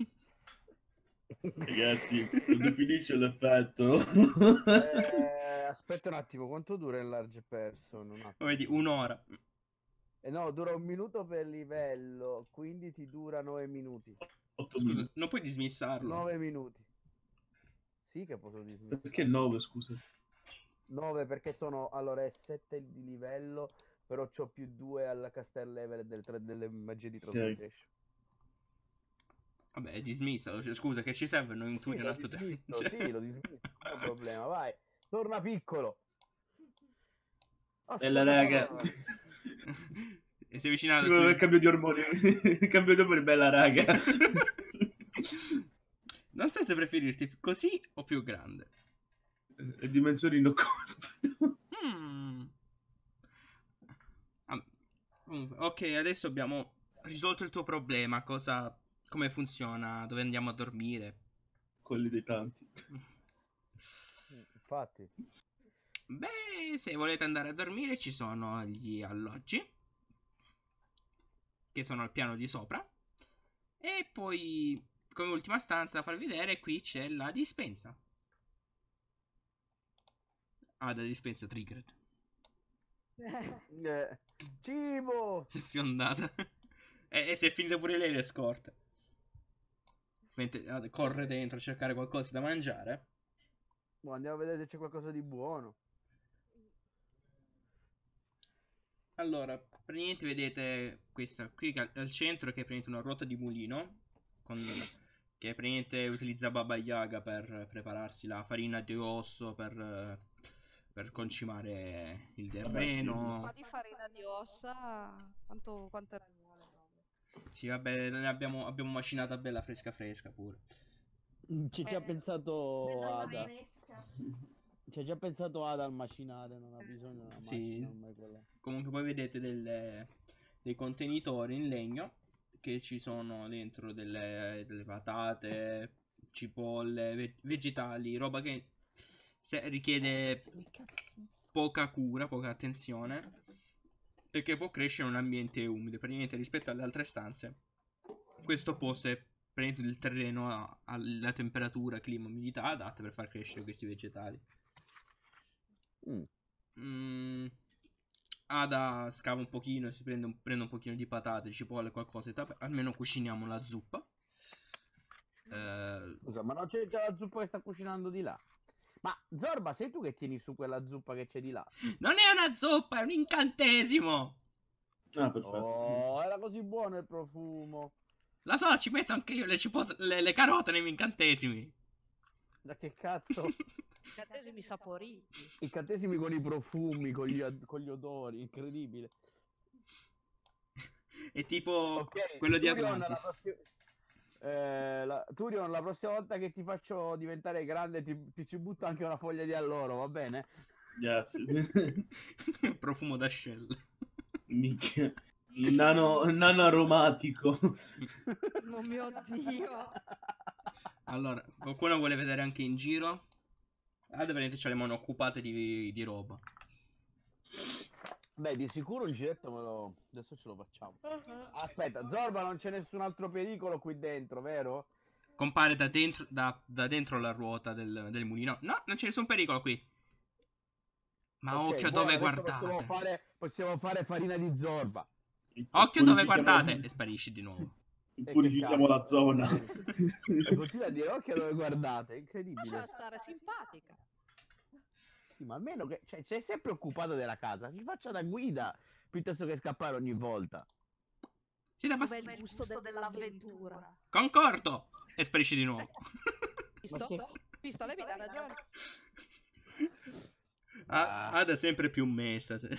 Ragazzi, non definisce l'effetto. Eh, aspetta un attimo, quanto dura il large person? Un attimo. Vedi, un'ora. Eh no, dura un minuto per livello, quindi ti dura nove minuti. otto Scusa, minuti. non puoi dismissarlo. nove minuti. Sì che posso dismissare. Perché nove, scusa? nove perché sono, allora è sette di livello, però c'ho più due alla caster level del tre delle magie di transmutation. Vabbè, dismissalo. Cioè, scusa, che ci servono in Sì, Turio un l'ho altro tempo. dismisso, Cioè- sì, l'ho dismisso, non è un problema, vai. Torna piccolo. Bella raga. E si è avvicinato. Tipo, tu- cambio di ormoni. Cambio di ormoni, bella raga. Non so se preferirti così o più grande. E dimensioni no conto. Mm. Ah, comunque, ok, adesso abbiamo risolto il tuo problema. Cosa... Come funziona? Dove andiamo a dormire? Quelli dei tanti. Infatti. Beh, se volete andare a dormire ci sono gli alloggi, che sono al piano di sopra. E poi, come ultima stanza da farvi vedere, qui c'è la dispensa. Ah, la dispensa triggered. Eh, cibo! Si è fiondata. e, e si è finita pure lei le scorte. Mentre ah, corre dentro a cercare qualcosa da mangiare. Boh, andiamo a vedere se c'è qualcosa di buono. Allora, praticamente vedete questa qui che al al centro, che è praticamente una ruota di mulino con, che praticamente utilizza Baba Yaga per prepararsi la farina di osso per, eh, per concimare il Vabbè, sì. terreno. Fa di farina di ossa, quanto, quanto ne vuole proprio. Sì, vabbè, ne abbiamo, abbiamo macinata bella fresca fresca pure. Ci ha già Eh, pensato Bella Ada. fresca. Ci ha già pensato Ada al macinare, non ha bisogno di una Sì. macina ormai quella. Comunque poi vedete delle- dei contenitori in legno che ci sono dentro delle, delle patate, cipolle, ve- vegetali, roba che se- richiede poca cura, poca attenzione e che può crescere in un ambiente umido. Praticamente rispetto alle altre stanze, questo posto è praticamente il terreno ha- alla temperatura, clima, umidità adatte per far crescere questi vegetali. Mm. Mm, Ada scava un pochino e si prende un, prende un pochino di patate, cipolle, qualcosa e tal, almeno cuciniamo la zuppa. Eh, Scusa, ma non c'è già la zuppa che sta cucinando di là? Ma Zorba, sei tu che tieni su quella zuppa che c'è di là? non è una zuppa, è un incantesimo. Ah, perfetto. Oh, era così buono il profumo. La so, ci metto anche io le, cipote- le, le carote nei miei incantesimi. Da che cazzo? incantesimi saporiti. Incantesimi con i profumi, con gli, od- con gli odori, incredibile. È tipo Ok, quello di Turion, la Atlantis. prossima... eh, la- Turion, la prossima volta che ti faccio diventare grande ti, ti ci butto anche una foglia di alloro, va bene? Grazie. Profumo d'ascella. Minchia. Il nano, il nano aromatico. Oh mio Dio. Allora, qualcuno vuole vedere anche in giro? Ah, veramente ce le mani occupate di, di roba. Beh, di sicuro il giretto me lo... adesso ce lo facciamo. Aspetta, Zorba, non c'è nessun altro pericolo qui dentro, vero? Compare da dentro, da, da dentro la ruota del, del mulino. No, non c'è nessun pericolo qui. Ma Ok, occhio buono, dove adesso guardate. possiamo fare, possiamo fare farina di Zorba. Occhio dove Purifichiamo- guardate. E sparisci di nuovo. Purifichiamo la zona. E continua a dire occhio dove guardate, è incredibile. Lascia stare simpatica. Sì, ma almeno che cioè, sei sempre occupato della casa, ci faccia da guida piuttosto che scappare ogni volta. Siete Dov'è abbast- il gusto de- dell'avventura? Concordo. E sparisci di nuovo. Visto? che- Visto, lei mi dà ragione. Ah, Ada è sempre più messa. se-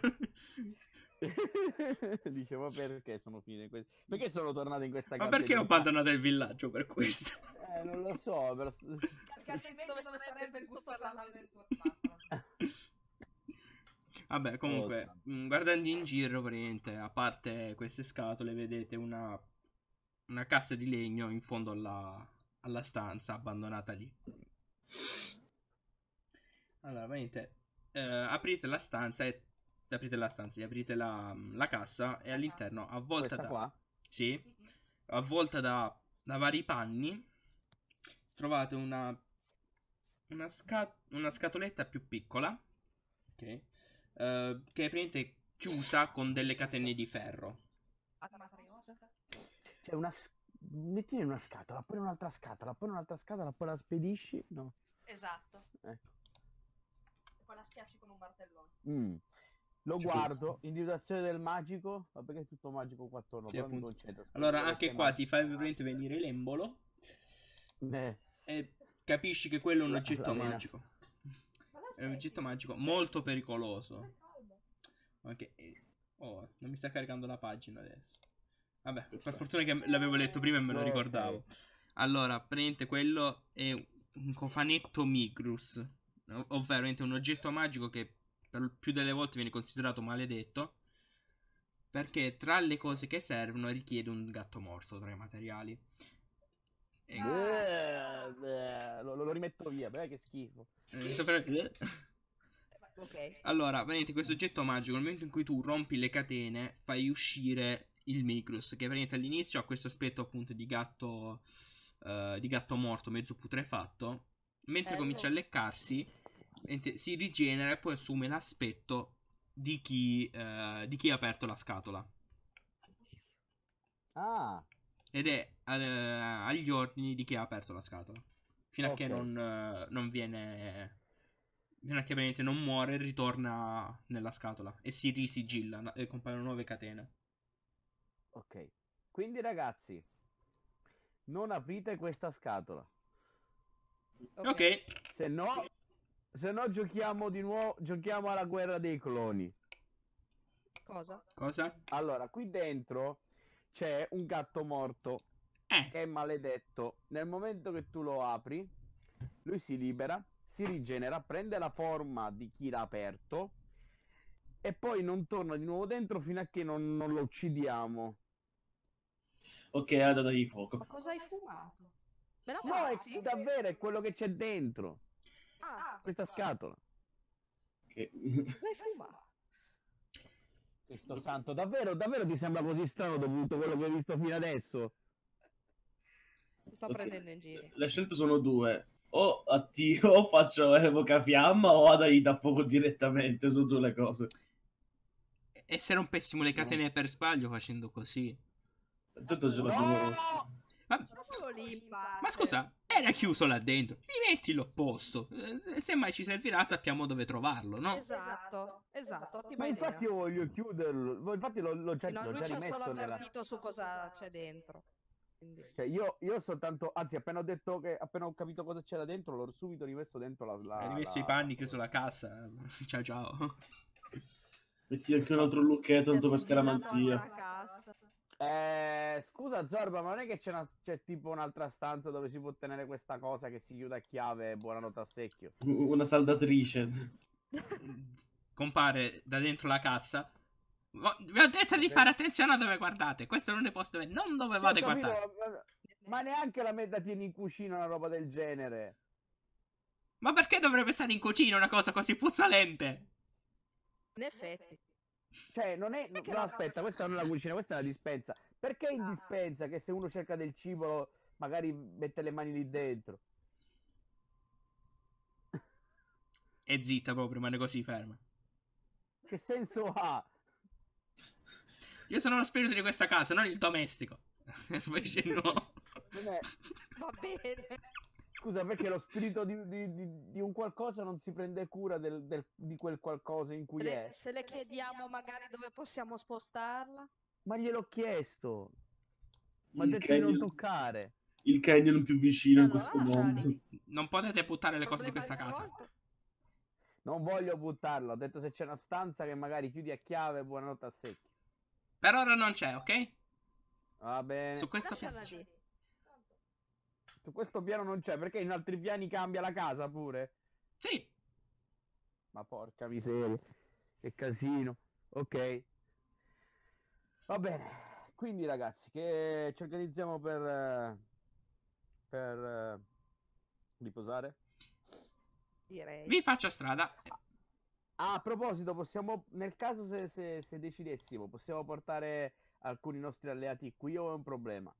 Dicevo perché sono finite queste. Perché sono tornato in questa Ma gabbia perché ho di- abbandonato il villaggio per questo? Eh, non lo so, però... Perché altrimenti dove sarebbe il gusto per l'avventura? Basta. Vabbè, comunque, Oh, mh, guardando in giro, praticamente, a parte queste scatole, vedete una, una cassa di legno in fondo alla, alla stanza, abbandonata lì. Allora, praticamente, eh, aprite la stanza e... Aprite la stanza, e aprite la, la cassa e La all'interno, avvolta questa da... qua? Sì, avvolta da, da vari panni, trovate una, una, sca- una scatoletta più piccola, ok, eh, che è praticamente chiusa con delle catene di ferro. Matrioska. C'è una... s- mettila in una scatola, poi in un'altra scatola, poi in un'altra scatola, poi la spedisci? No. Esatto. Ecco. E poi la schiacci con un martellone. Mm. Lo Ci guardo, individuazione del magico, ma perché è tutto magico qua attorno, Sì, però mi appunto. concentro. Allora, Deve anche essere qua ti magico. fai veramente venire l'embolo Eh, e capisci che quello è un La- oggetto la vena. magico. Ma È un oggetto magico molto pericoloso. Anche... eh, Oh, non mi sta caricando la pagina adesso. Vabbè, per fortuna che l'avevo letto prima e me lo Ok. ricordavo. Allora, praticamente quello è un cofanetto Migrus, ov- ovvero veramente un oggetto magico che per il più delle volte viene considerato maledetto, perché tra le cose che servono richiede un gatto morto tra i materiali. E- Eh, eh, lo, lo rimetto via, beh, che schifo. eh, sto per- Ok. Allora, praticamente questo oggetto magico, nel momento in cui tu rompi le catene, fai uscire il Migrus, che praticamente all'inizio ha questo aspetto appunto di gatto, eh, di gatto morto, mezzo putrefatto, mentre Bello. comincia a leccarsi, praticamente si rigenera e poi assume l'aspetto di chi, eh, di chi ha aperto la scatola. Ah, Ed è eh, agli ordini di chi ha aperto la scatola. Fino a che Ok. non, eh, non viene... Fino a che praticamente non muore e ritorna nella scatola. E si risigilla no- e compaiono nuove catene. ok. Quindi ragazzi, non aprite questa scatola. Ok. Se no, se no giochiamo di nuovo, giochiamo alla guerra dei cloni. Cosa? Cosa? Allora, qui dentro c'è un gatto morto Eh. che è maledetto. Nel momento che tu lo apri, lui si libera, si rigenera, prende la forma di chi l'ha aperto e poi non torna di nuovo dentro fino a che non, non lo uccidiamo. Ok, ha dato di fuoco. Ma cosa hai fumato? Me la No, è passi? davvero è quello che c'è dentro Ah, questa scatola. Che- l'hai fumato. Cristo santo, davvero, davvero ti sembra così strano dopo tutto quello che hai visto fino adesso? Ti sto Ok. prendendo in giro. Le scelte sono due. O attivo, o faccio evoca fiamma o adai da fuoco direttamente. Sono due le cose. E se rompessimo le catene per sbaglio facendo così? Tutto ce l'abbiamo. No! Ma, Solo lì in parte. ma scusa, era chiuso là dentro. Rimetti l'opposto. Eh, Se mai ci servirà sappiamo dove trovarlo, no? Esatto, esatto, Ma ottima infatti idea. io voglio chiuderlo, infatti l'ho, l'ho già, Sì, no, l'ho lui già ci ha solo rimesso nella... avvertito su cosa c'è dentro. Quindi... Cioè io, io soltanto, anzi appena ho detto che, appena ho capito cosa c'era dentro, l'ho subito rimesso dentro la... la Hai rimesso la- i panni, chiuso la cassa. Ciao ciao. Metti anche un altro lucchetto tanto per Sibillato anche scaramanzia. la cassa. Eh, scusa Zorba, ma non è che c'è, una- c'è tipo un'altra stanza dove si può tenere questa cosa che si chiude a chiave e buonanotte a secchio? Una saldatrice. Compare da dentro la cassa. Ma- Vi ho detto di Ok. fare attenzione a dove guardate. Questo non è posto dove... Non Sì, ho dovevate capito, guardare. ma, ma neanche la metà tieni in cucina una roba del genere. Ma perché dovrebbe stare in cucina una cosa così puzzolente? In effetti. Cioè, non è... Perché No, no? aspetta, questa non è la cucina, questa è la dispensa. Perché in Ah. dispensa che se uno cerca del cibo magari mette le mani lì dentro? E zitta proprio, rimane così ferma. Che senso ha? Io sono lo spirito di questa casa, non il domestico. Invece no. Non è... Va bene. Scusa, perché lo spirito di, di- di- di un qualcosa non si prende cura del- del- di quel qualcosa in cui Se è? le, se le chiediamo magari dove possiamo spostarla. Ma gliel'ho chiesto. Ma ha Il detto di non canyon, toccare. il canyon più vicino in Allora questo lasciala mondo. lì. Non potete buttare le cose di Problema questa casa. risolto. Non voglio buttarlo. Ho detto se c'è una stanza che magari chiudi a chiave, buonanotte a secchi. Per ora non c'è, ok? Va bene. Su questo Lasciala piano. lì. Su questo piano non c'è, perché in altri piani cambia la casa pure? Sì. Ma porca miseria. Che casino. Ok. Va bene. Quindi ragazzi, che ci organizziamo per... eh, per... eh, riposare? Direi. Vi faccio strada. Ah, a proposito, possiamo, nel caso se, se, se decidessimo, possiamo portare alcuni nostri alleati qui o è un problema?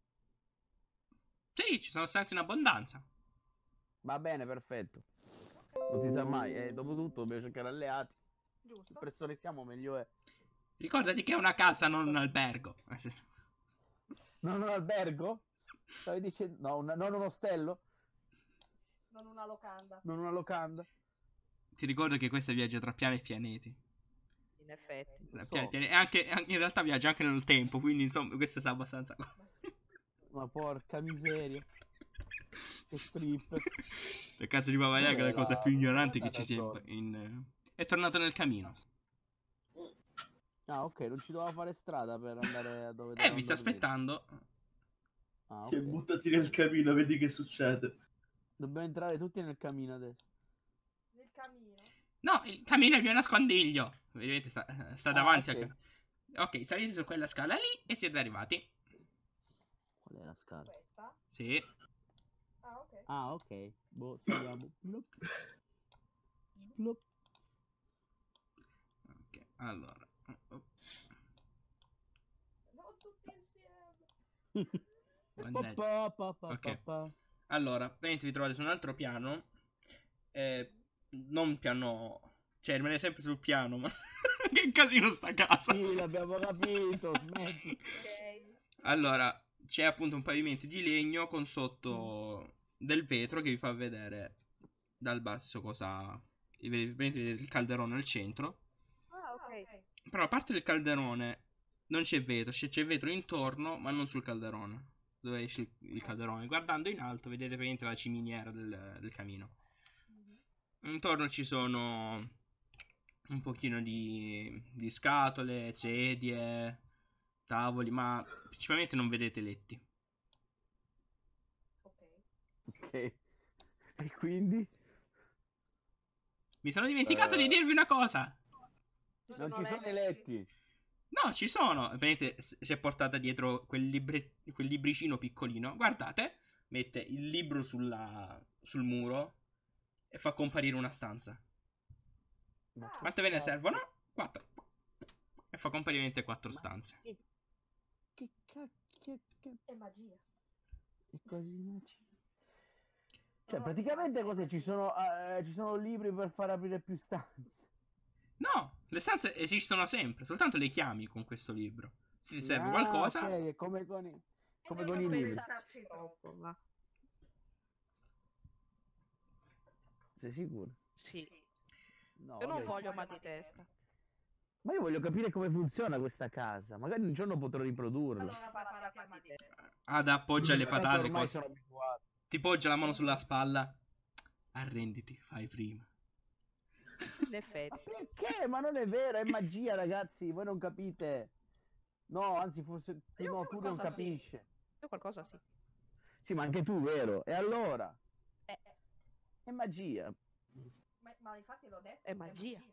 Sì, ci sono stanze in abbondanza. Va bene, perfetto. Non si sa mai, eh, dopo tutto dobbiamo cercare alleati. Più Giusto. persone siamo, meglio è. Ricordati che è una casa, non un albergo. Non un albergo? Stavi dicendo... No, un- non un ostello? Non una locanda. Non una locanda? Ti ricordo che questo viaggia tra piani e pianeti. In effetti. Lo Tra so. piani e pianeti. E anche, anche- in realtà viaggia anche nel tempo, quindi insomma questo è abbastanza... Ma porca miseria. Che trip. Le case di Baba Yaga è la Dov'è cosa la- più dov'è ignorante che andata ci sia in... Zorba? in- È tornato nel camino. Ah, ok, non ci doveva fare strada per andare a dove Eh, dovevamo vi sta dormire. aspettando. Ah, Che ok. buttati nel camino, vedi che succede. Dobbiamo entrare tutti nel cammino adesso. Nel camino. No, il camino è il mio nascondiglio. Vedete, sta, sta Ah, davanti ok. al camino. Ok, salite su quella scala lì e siete arrivati. Qual è la scala? Questa? Sì. Ah, ok. Ah, ok. Boh, saliamo. Plop. Plop. Ok, allora. Andiamo tutti insieme. Mannaggia. Pa, pa, pa, Ok. pa, pa. Allora, mentre vi trovate su un altro piano. Eh, non piano. Cioè, rimanete sempre sul piano, ma. Che casino sta casa. Sì, l'abbiamo capito. Smetti. Ok. Allora, c'è appunto un pavimento di legno con sotto del vetro che vi fa vedere dal basso cosa. Vedete il calderone al centro. Ah, ok. Però a parte il calderone non c'è vetro, c'è c'è vetro intorno, ma non sul calderone. dove esce il, il calderone. Guardando in alto vedete praticamente la ciminiera del, del camino. Intorno ci sono un pochino di, di scatole, sedie, tavoli, ma principalmente non vedete letti. Ok. Ok. E quindi? Mi sono dimenticato Eh. di dirvi una cosa. Non ci sono i letti. No, ci sono. Vedete, s- si è portata dietro quel, libre- quel libricino piccolino. Guardate, mette il libro sulla- sul muro e fa comparire una stanza. Ma che Quante ve ne cazzo? servono? Quattro. E fa comparire veramente quattro Ma stanze. Che, che cacchio che... È magia. È così magia. Cioè, No, praticamente stanze, cos'è? Ci magia. sono, eh, ci sono libri per far aprire più stanze. No, le stanze esistono sempre, soltanto le chiami con questo libro. Se ti serve Ah, qualcosa, ok, è come con i, come E con non i libri. pensarci troppo. Ma Sei sicuro? sì, No, io non vabbè. voglio mal di testa. Ma io voglio capire come funziona questa casa. Magari un giorno potrò riprodurla. Allora preparati a mal di testa. Ada appoggia le Tanto patate ormai così. sono abituato. Ti poggia la mano sulla spalla. Arrenditi, fai prima. In Ma effetti. perché? Ma non è vero, è magia, ragazzi. Voi non capite. No, anzi, forse tu, Io no, tu non qualcosa sì. capisci. Io qualcosa sì. Sì, ma anche tu, vero? E allora? Eh, È magia. Ma, ma infatti l'ho detto. È magia.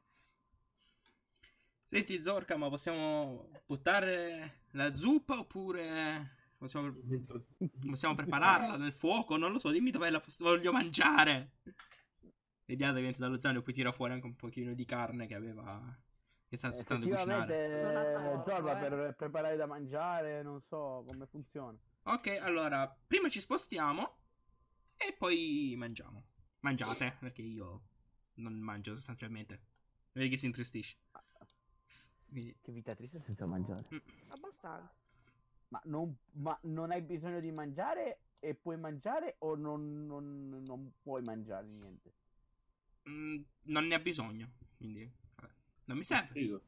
Senti Zorka, ma possiamo buttare la zuppa oppure possiamo, possiamo prepararla nel fuoco? Non lo so, dimmi dove la posso- voglio mangiare. Vediate che entra dallo zaino e poi tira fuori anche un pochino di carne che aveva, che sta aspettando di cucinare. Effettivamente, Non ha eh, torto, Zorba, eh. per preparare da mangiare, non so come funziona. Ok, allora, prima ci spostiamo e poi mangiamo. Mangiate, perché io non mangio sostanzialmente. Vedi che si intristisce. Quindi, Che vita triste senza mangiare. mm, Abbastanza. Ma non, ma non hai bisogno di mangiare e puoi mangiare o non, non- non puoi mangiare niente? mm, non ne ha bisogno, quindi vabbè, non mi serve. Figo.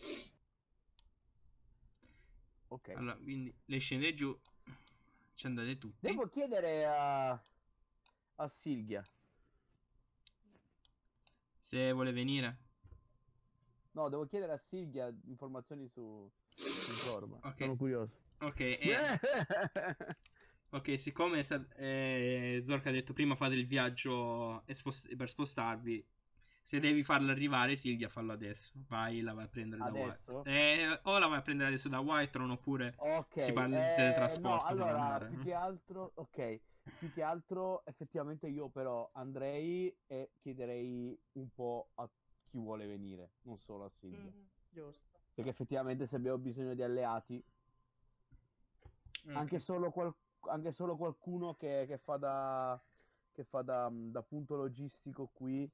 Ok. Allora, quindi le scende giù, ci andate tutti. Devo chiedere a, a Silvia. Se vuole venire. No, devo chiedere a Silvia informazioni su, su Zorba. Ok. Sono curioso. Ok, eh, ok, siccome sa- eh, Zorka ha detto prima fate il viaggio e spos- per spostarvi, se devi farlo arrivare, Silvia, fallo adesso. Vai, la vai a prendere Adesso? da White. Eh, o la vai a prendere adesso da Whitron oppure Ok, si parla di eh, teletrasporto no, per allora, andare. più no? che altro, ok, più che altro effettivamente io però andrei e chiederei un po' a chi vuole venire, non solo a Silvia. Mm, giusto. Perché effettivamente se abbiamo bisogno di alleati, Ok. anche solo, qual- anche solo qualcuno che, che fa da, che fa da, da punto logistico qui,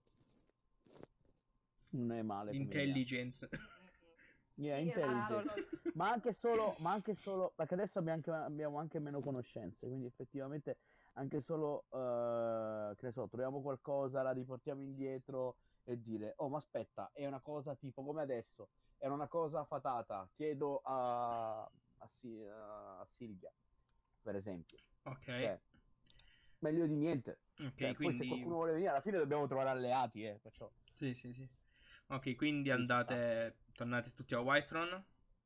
non è male come idea. Intelligence. Yeah, Sì, intelligence. esatto. Ma anche solo, ma anche solo, perché adesso abbiamo anche, abbiamo anche meno conoscenze, quindi effettivamente anche solo, eh, che ne so, troviamo qualcosa, la riportiamo indietro e dire, oh, ma aspetta, è una cosa tipo come adesso, era una cosa fatata, chiedo a, a, Si- a Silvia, per esempio. Ok. Cioè, meglio di niente. Ok, Cioè, poi se quindi... qualcuno vuole venire, alla fine dobbiamo trovare alleati, eh, perciò. Sì, sì, sì. Ok, quindi Sì, ci andate... Tornate tutti a Whitron.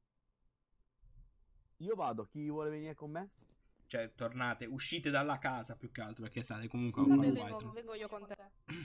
Io vado, chi vuole venire con me? Cioè, tornate, uscite dalla casa più che altro, perché state comunque a Vabbè, a vengo, Whitron. vengo io con te.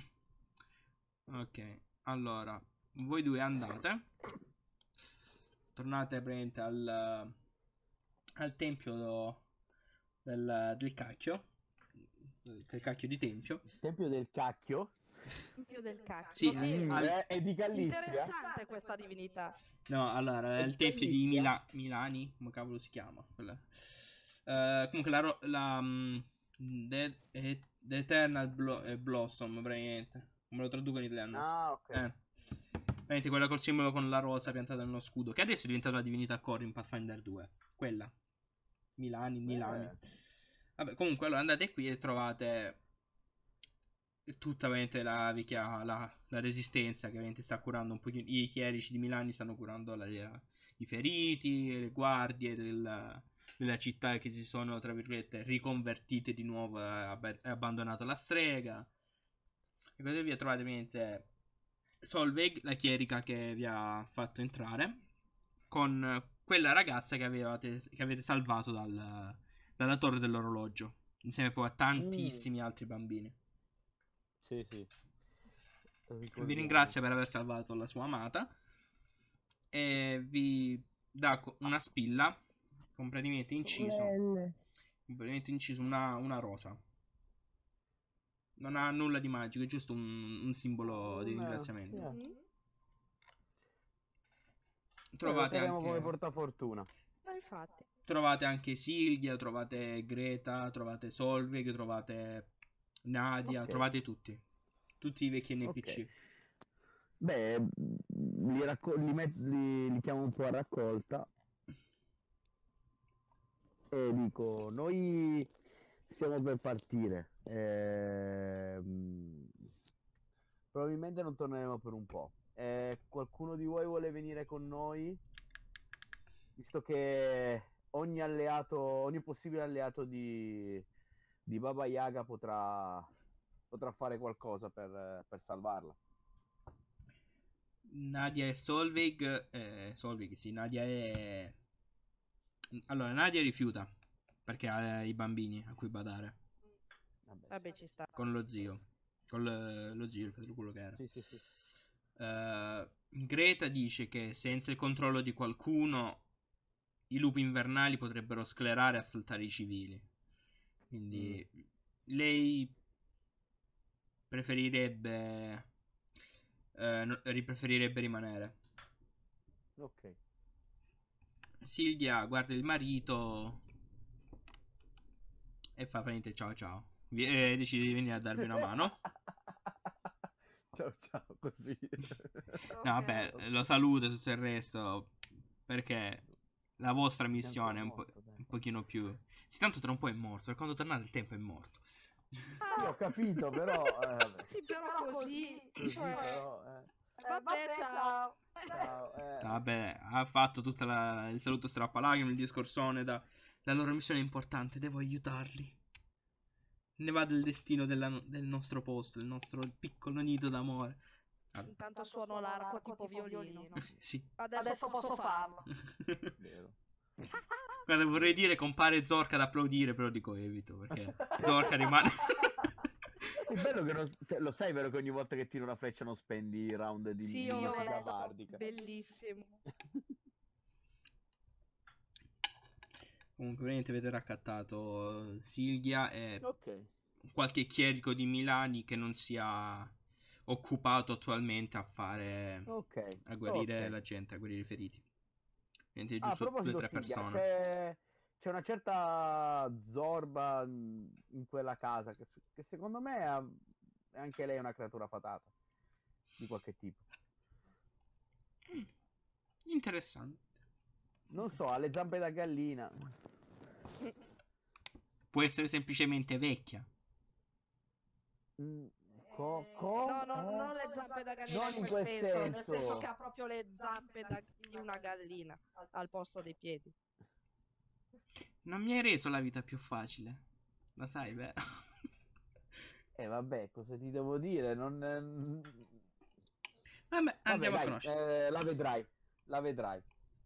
Ok, allora, voi due andate. Tornate praticamente al, al tempio del, del cacchio. Del cacchio di tempio. Tempio del cacchio. Tempio del cacchio. Sì, Va bene. Mm, al- eh, è di Callistria. Interessante questa divinità. No, allora, è È il tempio di Callistria? Mila- Milani, come cavolo si chiama? Quella. Eh, comunque la, ro- la mm, The, eh, The Eternal Blo- eh, Blossom, praticamente. Come lo traduco in italiano? Ah, ok. Eh. Praticamente quella col simbolo con la rosa piantata nello scudo, che adesso è diventata una divinità core in Pathfinder due. Quella. Milani, Milani. Eh. Vabbè, comunque allora andate qui e trovate tutta veramente la, vecchia- la, la resistenza che veramente sta curando un pochino. I chierici di Milani stanno curando la- i feriti, le guardie del, della città che si sono, tra virgolette, riconvertite di nuovo e ab- e abbandonato la strega. E così via trovate ovviamente Solveig, la chierica che vi ha fatto entrare, con quella ragazza che avevate, che avete salvato dal, dalla torre dell'orologio, insieme poi a tantissimi altri bambini. Sì, sì. Vi Ricordiamo. ringrazia per aver salvato la sua amata e vi dà co- una spilla completamente inciso, Solenne. completamente inciso una, una rosa. Non ha nulla di magico, è giusto un, un simbolo di Una- ringraziamento. yeah. Mm? Trovate Lo terremo come anche, portafortuna. Ma infatti. trovate anche Silvia, trovate Greta, trovate Solveig, trovate Nadia, Ok. trovate tutti. Tutti i vecchi N P C. Ok. Beh, li, racco- li, met- li- li chiamo un po' a raccolta e dico, noi stiamo per partire. Ehm, probabilmente non torneremo per un po'. Eh, qualcuno di voi vuole venire con noi? Visto che ogni alleato, ogni possibile alleato di, di Baba Yaga potrà, potrà fare qualcosa per, per salvarla. Nadia e Solveig. Eh, Solveig, sì, Nadia è. Allora, Nadia rifiuta perché ha i bambini a cui badare. Vabbè, Vabbè, ci sta. Con lo zio. Con lo, lo zio, il fratello, quello che era. sì, sì, sì. Eh, Greta dice che senza il controllo di qualcuno i lupi invernali potrebbero sclerare e assaltare i civili. Quindi lei preferirebbe eh, no- ri- preferirebbe rimanere. Ok. Silvia guarda il marito e fa praticamente ciao ciao. Vi- eh, decide di venire a darvi una mano. Ciao ciao, così. No, Ok. vabbè, lo saluta e tutto il resto. Perché la vostra Tanto è missione è un, po- morto, dai. un pochino più. Sì, tanto tra un po' è morto. E quando tornate il tempo è morto. Sì, ho capito, però... eh, vabbè. Sì, però così. Così, Cioè, però... eh. Eh, vabbè, ciao. Ciao, eh. Vabbè, ha fatto tutto il saluto strappalacrime, il discorsone da la loro missione è importante, devo aiutarli. Ne va del destino della- del nostro posto, del nostro piccolo nido d'amore. Vabbè, Intanto suono l'arco tipo violino. sì. Adesso, Adesso posso farlo. Vero. Guarda, vorrei dire compare Zorka ad applaudire, però dico evito, perché Zorka rimane... Sì, bello che non- te- lo sai, vero che ogni volta che tiri una freccia non spendi il round di Sì, di ho musica letto. bardica. Bellissimo. Comunque, veramente avete raccattato Silvia e Ok. qualche chierico di Milani che non sia occupato attualmente a fare... Ok. a guarire ok. la gente, a guarire i feriti. Niente, Ah, a giusto due o proposito, tre Silvia, persone. c'è, c'è una certa Zorba mh, in quella casa che, che secondo me ha- è anche lei una creatura fatata di qualche tipo. Mm, interessante. Non so, ha le zampe da gallina. Può essere semplicemente vecchia. Mm, co- co- No, no, eh? non le zampe da gallina Non in in quel quel senso, nel senso. senso che ha proprio le zampe da- di una gallina al posto dei piedi. Non mi hai reso la vita più facile. La sai, vero? Eh vabbè, cosa ti devo dire? Non... ehm, Vabbè, Vabbè, andiamo a dai, conoscere. eh, la vedrai, la vedrai.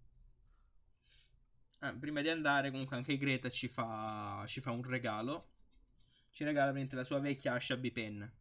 Ah, prima di andare, comunque, anche Greta ci fa, ci fa un regalo. Ci regala veramente la sua vecchia Shabby Pen.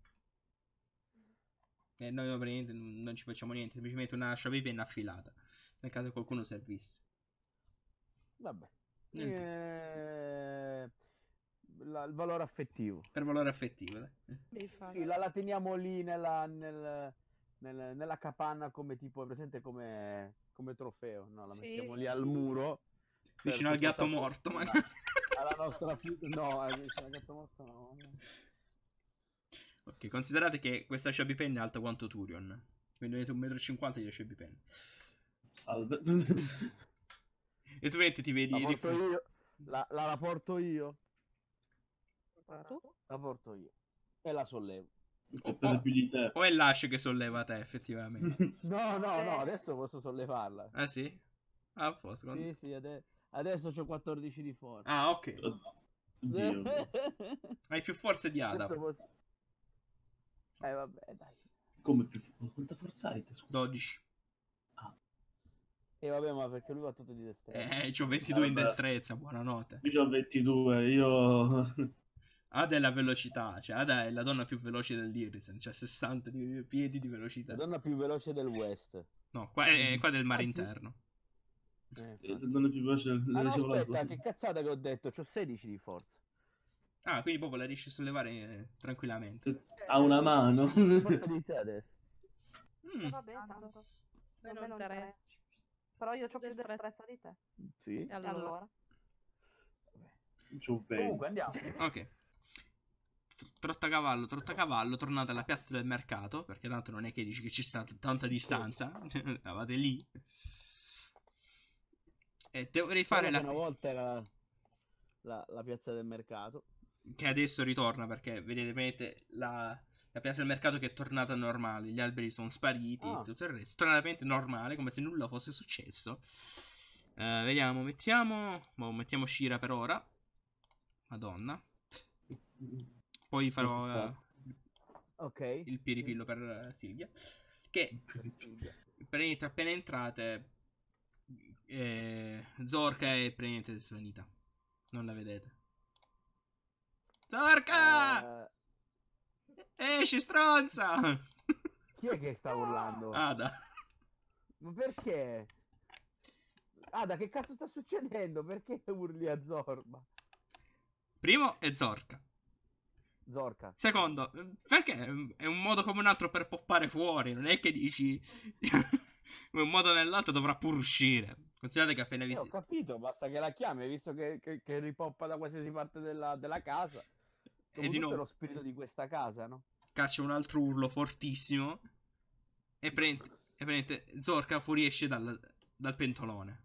E noi veramente non ci facciamo niente, semplicemente una Shabby Pen affilata. Nel caso qualcuno servisse. Vabbè. Niente. Eh, la- il valore affettivo. Per valore affettivo, dai. Infatti. Sì, la, la teniamo lì nella, nel- nel- nella capanna come tipo, è presente come, come trofeo, no? La Sì. mettiamo lì al muro. per Vicino al per gatto portar morto, fortuna magari. alla nostra fi- no, eh, vicino al gatto morto no. Ok, considerate che questa Shabby Pen è alta quanto Turion. Quindi avete un metro e cinquanta di Shabby Pen. Salve. E tu vedi, ti vedi La porto riflesso. io. La, la, la porto io. Ah, tu? La porto io. E la sollevo. Ho preso più di te. O è l'ascia che solleva te, effettivamente. No, no, no, Eh. adesso posso sollevarla. Ah sì? Ah, a posto. quando- Sì, sì, ade- Adesso c'ho quattordici di forza. Ah, ok. Oddio. Hai più forze di Ada. Adesso posso- Eh vabbè, dai. Come più... Quanta forza hai te, scusa? dodici. E vabbè, ma perché lui va tutto di destrezza. Eh, c'ho ventidue in Vabbè. destrezza, buonanotte. Io ho ventidue, io... Ada è la velocità, cioè Ada è la donna più veloce del Dirisen, c'ha sessanta di- piedi di velocità. La donna più veloce del West. No, qua è, qua è del mare Anzi- interno. Eh, Eh, infatti. Non è più veloce, Ah no, dicevo la aspetta, sua. che cazzata che ho detto, c'ho sedici di forza. Ah, quindi proprio la riesci a sollevare eh, tranquillamente. Ha una mano. Forza di te adesso. Mm, Eh, vabbè, Tanto. tanto. Meno Non mi interessa. interessa. Però io ho più Destrezza. destrezza di te. Sì. E E allora? allora? C'ho venti. Comunque andiamo. ok. Trottacavallo, trottacavallo, tornate alla piazza del mercato, perché tanto non è che dici che ci sta tanta distanza. Eravate lì. E dovrei fare Quello la... che una volta era la, la piazza del mercato. che adesso ritorna, perché vedete, vedete la... la piazza del mercato che è tornata normale, gli alberi sono spariti e Ah. tutto il resto. Torna veramente normale, come se nulla fosse successo. Eh, vediamo, mettiamo... boh, mettiamo Shira per ora. Madonna. Poi farò eh, Ok. il piripillo per eh, Silvia. Che praticamente appena entrate eh, Zorka è praticamente svanita. Non la vedete. Zorka! Eh, Esci stronza! chi è che sta urlando? Ada. Ma perché? Ada, che cazzo sta succedendo? Perché urli a Zorba? Primo è Zorka. Zorka. Secondo, perché è un modo come un altro per poppare fuori. Non è che dici in un modo o nell'altro dovrà pur uscire. Considerate che appena vi Eh, ho si... capito, basta che la chiami, hai visto che, che, che ripoppa da qualsiasi parte della, della casa. E di Soprattutto è nuovo lo spirito di questa casa, no? caccia un altro urlo fortissimo. E prende, e prende Zorka fuoriesce dal, dal pentolone.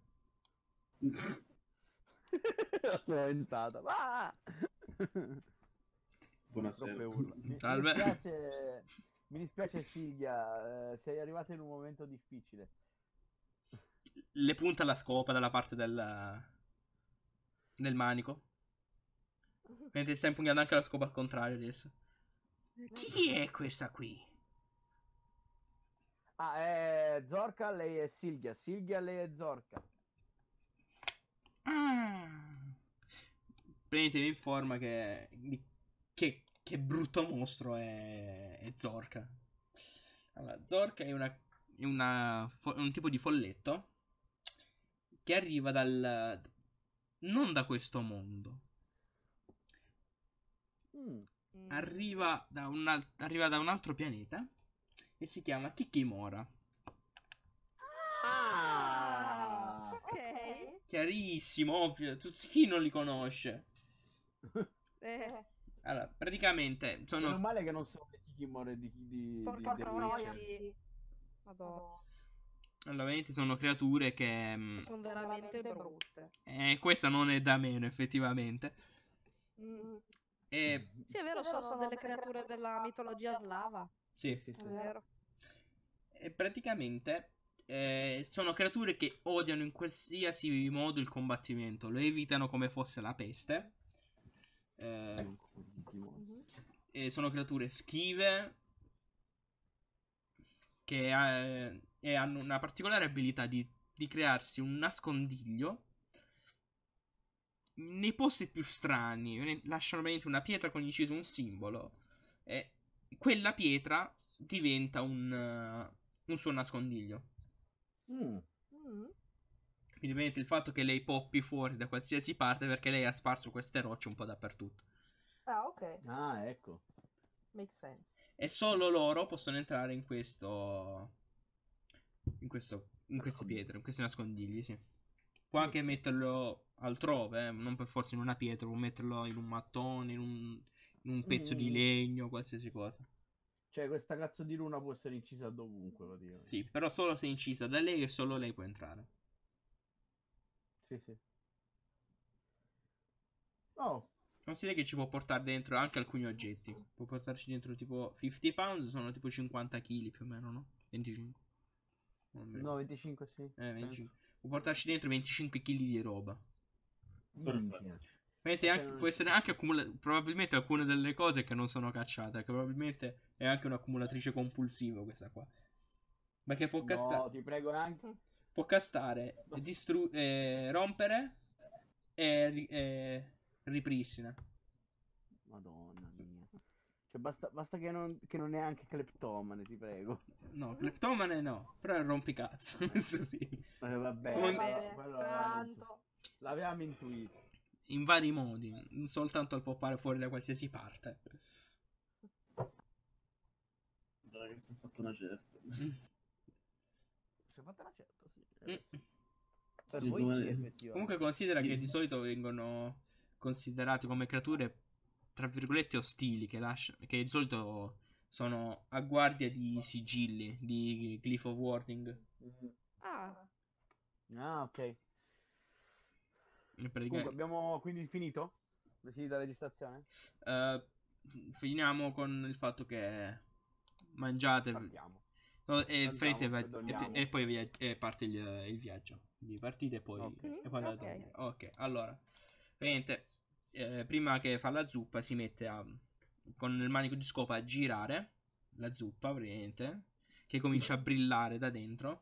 L'ho spaventata. Ah! Buonasera. Troppe urla. Mi, mi Salve. dispiace, mi dispiace Silvia, eh, sei arrivata in un momento difficile. Le punta la scopa dalla parte del, del manico. Mentre sta impugnando anche la scopa al contrario adesso. Chi è questa qui? Ah, è Zorka, lei è Silvia. Silvia, lei è Zorka. Ah. Prendete vi informa che, di- che che brutto mostro è, è Zorka. Allora, Zorka è una, è una fo- un tipo di folletto che arriva dal non da questo mondo. Mm. Mm. Arriva da un, al- arriva da un altro pianeta e si chiama Kikimora. Ah! Ok. Chiarissimo, ovvio, tu- chi non li conosce? Eh, Allora, praticamente Meno sono male che non sono le Kikimore di, di, di, Porca di The troia. Witcher. sì. Madonna. allora, veramente sono creature che mm, Sono veramente brutte. eh, questa non è da meno, effettivamente. Mm. E Sì, è vero, sono delle creature della mitologia slava. sì, Sì, È sì. vero. e praticamente eh, sono creature che odiano in qualsiasi modo il combattimento, lo evitano come fosse la peste. Eh, Mhm. e sono creature schive che eh, e hanno una particolare abilità di, di crearsi un nascondiglio nei posti più strani. Lasciano veramente una pietra con inciso un simbolo e quella pietra diventa un, uh, un suo nascondiglio. Mm. Mm. Quindi vedete il fatto che lei poppi fuori da qualsiasi parte perché lei ha sparso queste rocce un po' dappertutto. Ah, ok. Ah, ecco. Make sense. E solo loro possono entrare in questo. In questo. In queste pietre, in questi nascondigli, sì. Può anche metterlo altrove, eh, non per forza in una pietra, può metterlo in un mattone, in un, in un pezzo di Mm. legno, qualsiasi cosa. Cioè, questa cazzo di runa può essere incisa dovunque, praticamente. Sì, però solo se è incisa da lei e solo lei può entrare. Sì, sì. Oh, Considera che ci può portare dentro anche alcuni oggetti. Può portarci dentro tipo cinquanta pounds, sono tipo cinquanta chili più o meno, no? venticinque. Non mi no, ricordo. venticinque sì. Eh, venticinque. Può portarci dentro venticinque chili di roba. Minchia. Vedete, anche- può essere anche accumula- probabilmente alcune delle cose che non sono cacciate, che probabilmente è anche un'accumulatrice compulsiva questa qua. Perché può, casta- No, ti prego anche. può castare, distru- eh, rompere e, ri- e ripristina. Madonna mia. Cioè, basta, basta che non, che non è anche cleptomane, ti prego. No, cleptomane no, però è un rompicazzo, questo sì. Eh, vabbè, Eh, Come- vabbè, quello l'avevamo intu- tanto. l'avevamo intuito. In vari modi, non soltanto al poppare fuori da qualsiasi parte. Dai, che si è fatto una certa. Mm. Si è fatta una certa, sì. Mm. Per Sì, voi come- sì, effettivamente. Comunque considera che Sì. di solito vengono considerati come creature, tra virgolette, ostili, che, lascia- che di solito sono a guardia di sigilli, di glyph of warding. Ah, Ah, ok. In pratica- Comunque, abbiamo quindi finito? È finita la registrazione? Eh, finiamo con il fatto che mangiate Partiamo. no, e, Andiamo, farete va- e dormiamo. e, e poi via- e parte il, il viaggio. Vi partite e poi, Ok. e poi andate a Ok. dormire. Ok, allora, praticamente, eh, prima che fa la zuppa si mette a, con il manico di scopa a girare la zuppa, praticamente, che comincia a brillare da dentro.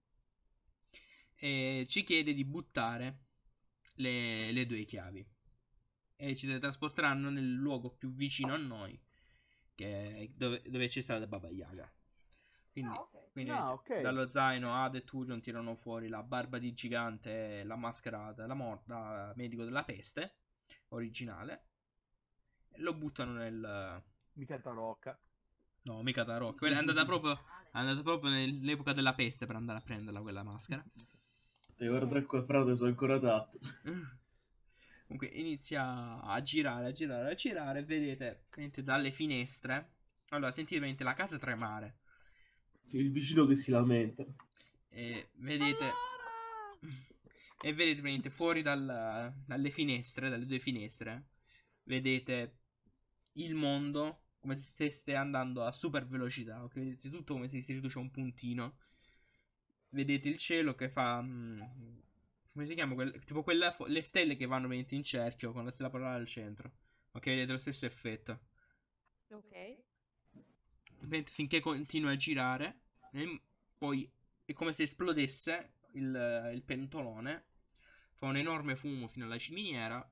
E ci chiede di buttare le, le due chiavi. E ci teletrasporteranno nel luogo più vicino a noi, che è dove, dove c'è stata Baba Yaga. Quindi, Ah, ok. quindi Ah, ok. dallo zaino Ada e Turion tirano fuori la barba di gigante e la maschera della mor- da medico della peste originale. E lo buttano nel... Mica Tarocca. No, mica da Rock. Quella è andata proprio, è andata proprio nell'epoca della peste per andare a prenderla quella maschera. Te guarda qua, frate, sono ancora tatto. Comunque inizia a girare, a girare, a girare. E vedete, vedete dalle finestre. Allora, sentite veramente la casa tremare. Il vicino che si lamenta. E vedete. E vedete veramente fuori dal- dalle finestre, dalle due finestre. Vedete il mondo come se stesse andando a super velocità. Ok? Vedete tutto come se si riduce a un puntino. Vedete il cielo che fa. mm, come si chiama? Quel- tipo quella, fo- le stelle che vanno veramente in cerchio con la stella polare al centro. Ok, vedete lo stesso effetto. ok. Vedete, finché continua a girare. E poi è come se esplodesse il, il pentolone. Fa un enorme fumo fino alla ciminiera.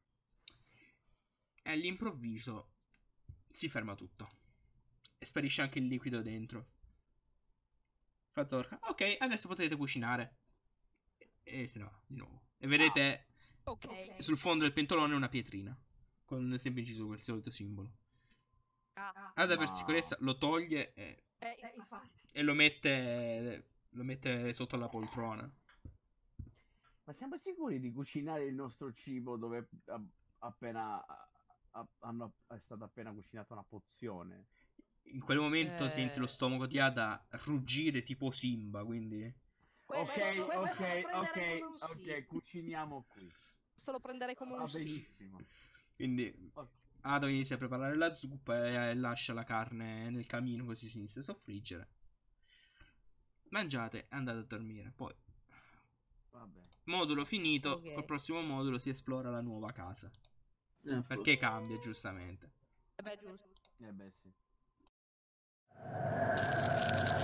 E all'improvviso si ferma tutto. E sparisce anche il liquido dentro. Fatto, ok, adesso potete cucinare. E se no, di nuovo. E vedete Ok. Ok. sul fondo del pentolone una pietrina. Con sempre inciso quel solito simbolo. Ah, Ada per Ma- sicurezza lo toglie e, eh, Eh, infatti. e lo mette. Lo mette sotto la poltrona. Ma siamo sicuri di cucinare il nostro cibo dove a- appena a- hanno- è stata appena cucinata una pozione? In quel momento Eh. senti lo stomaco di Ada ruggire tipo Simba, quindi... Questo- Ok, questo ok, lo prendere ok, come un sì. ok, cuciniamo qui. questo lo prenderei come Va un sì. benissimo. Quindi Ok. Ada inizia a preparare la zuppa e, e lascia la carne nel camino così si inizia a soffriggere. Mangiate e andate a dormire. Poi, Vabbè. modulo finito, Ok. col prossimo modulo si esplora la nuova casa. Eh, Perché cambia, giustamente. Eh beh, giusto. Eh beh sì.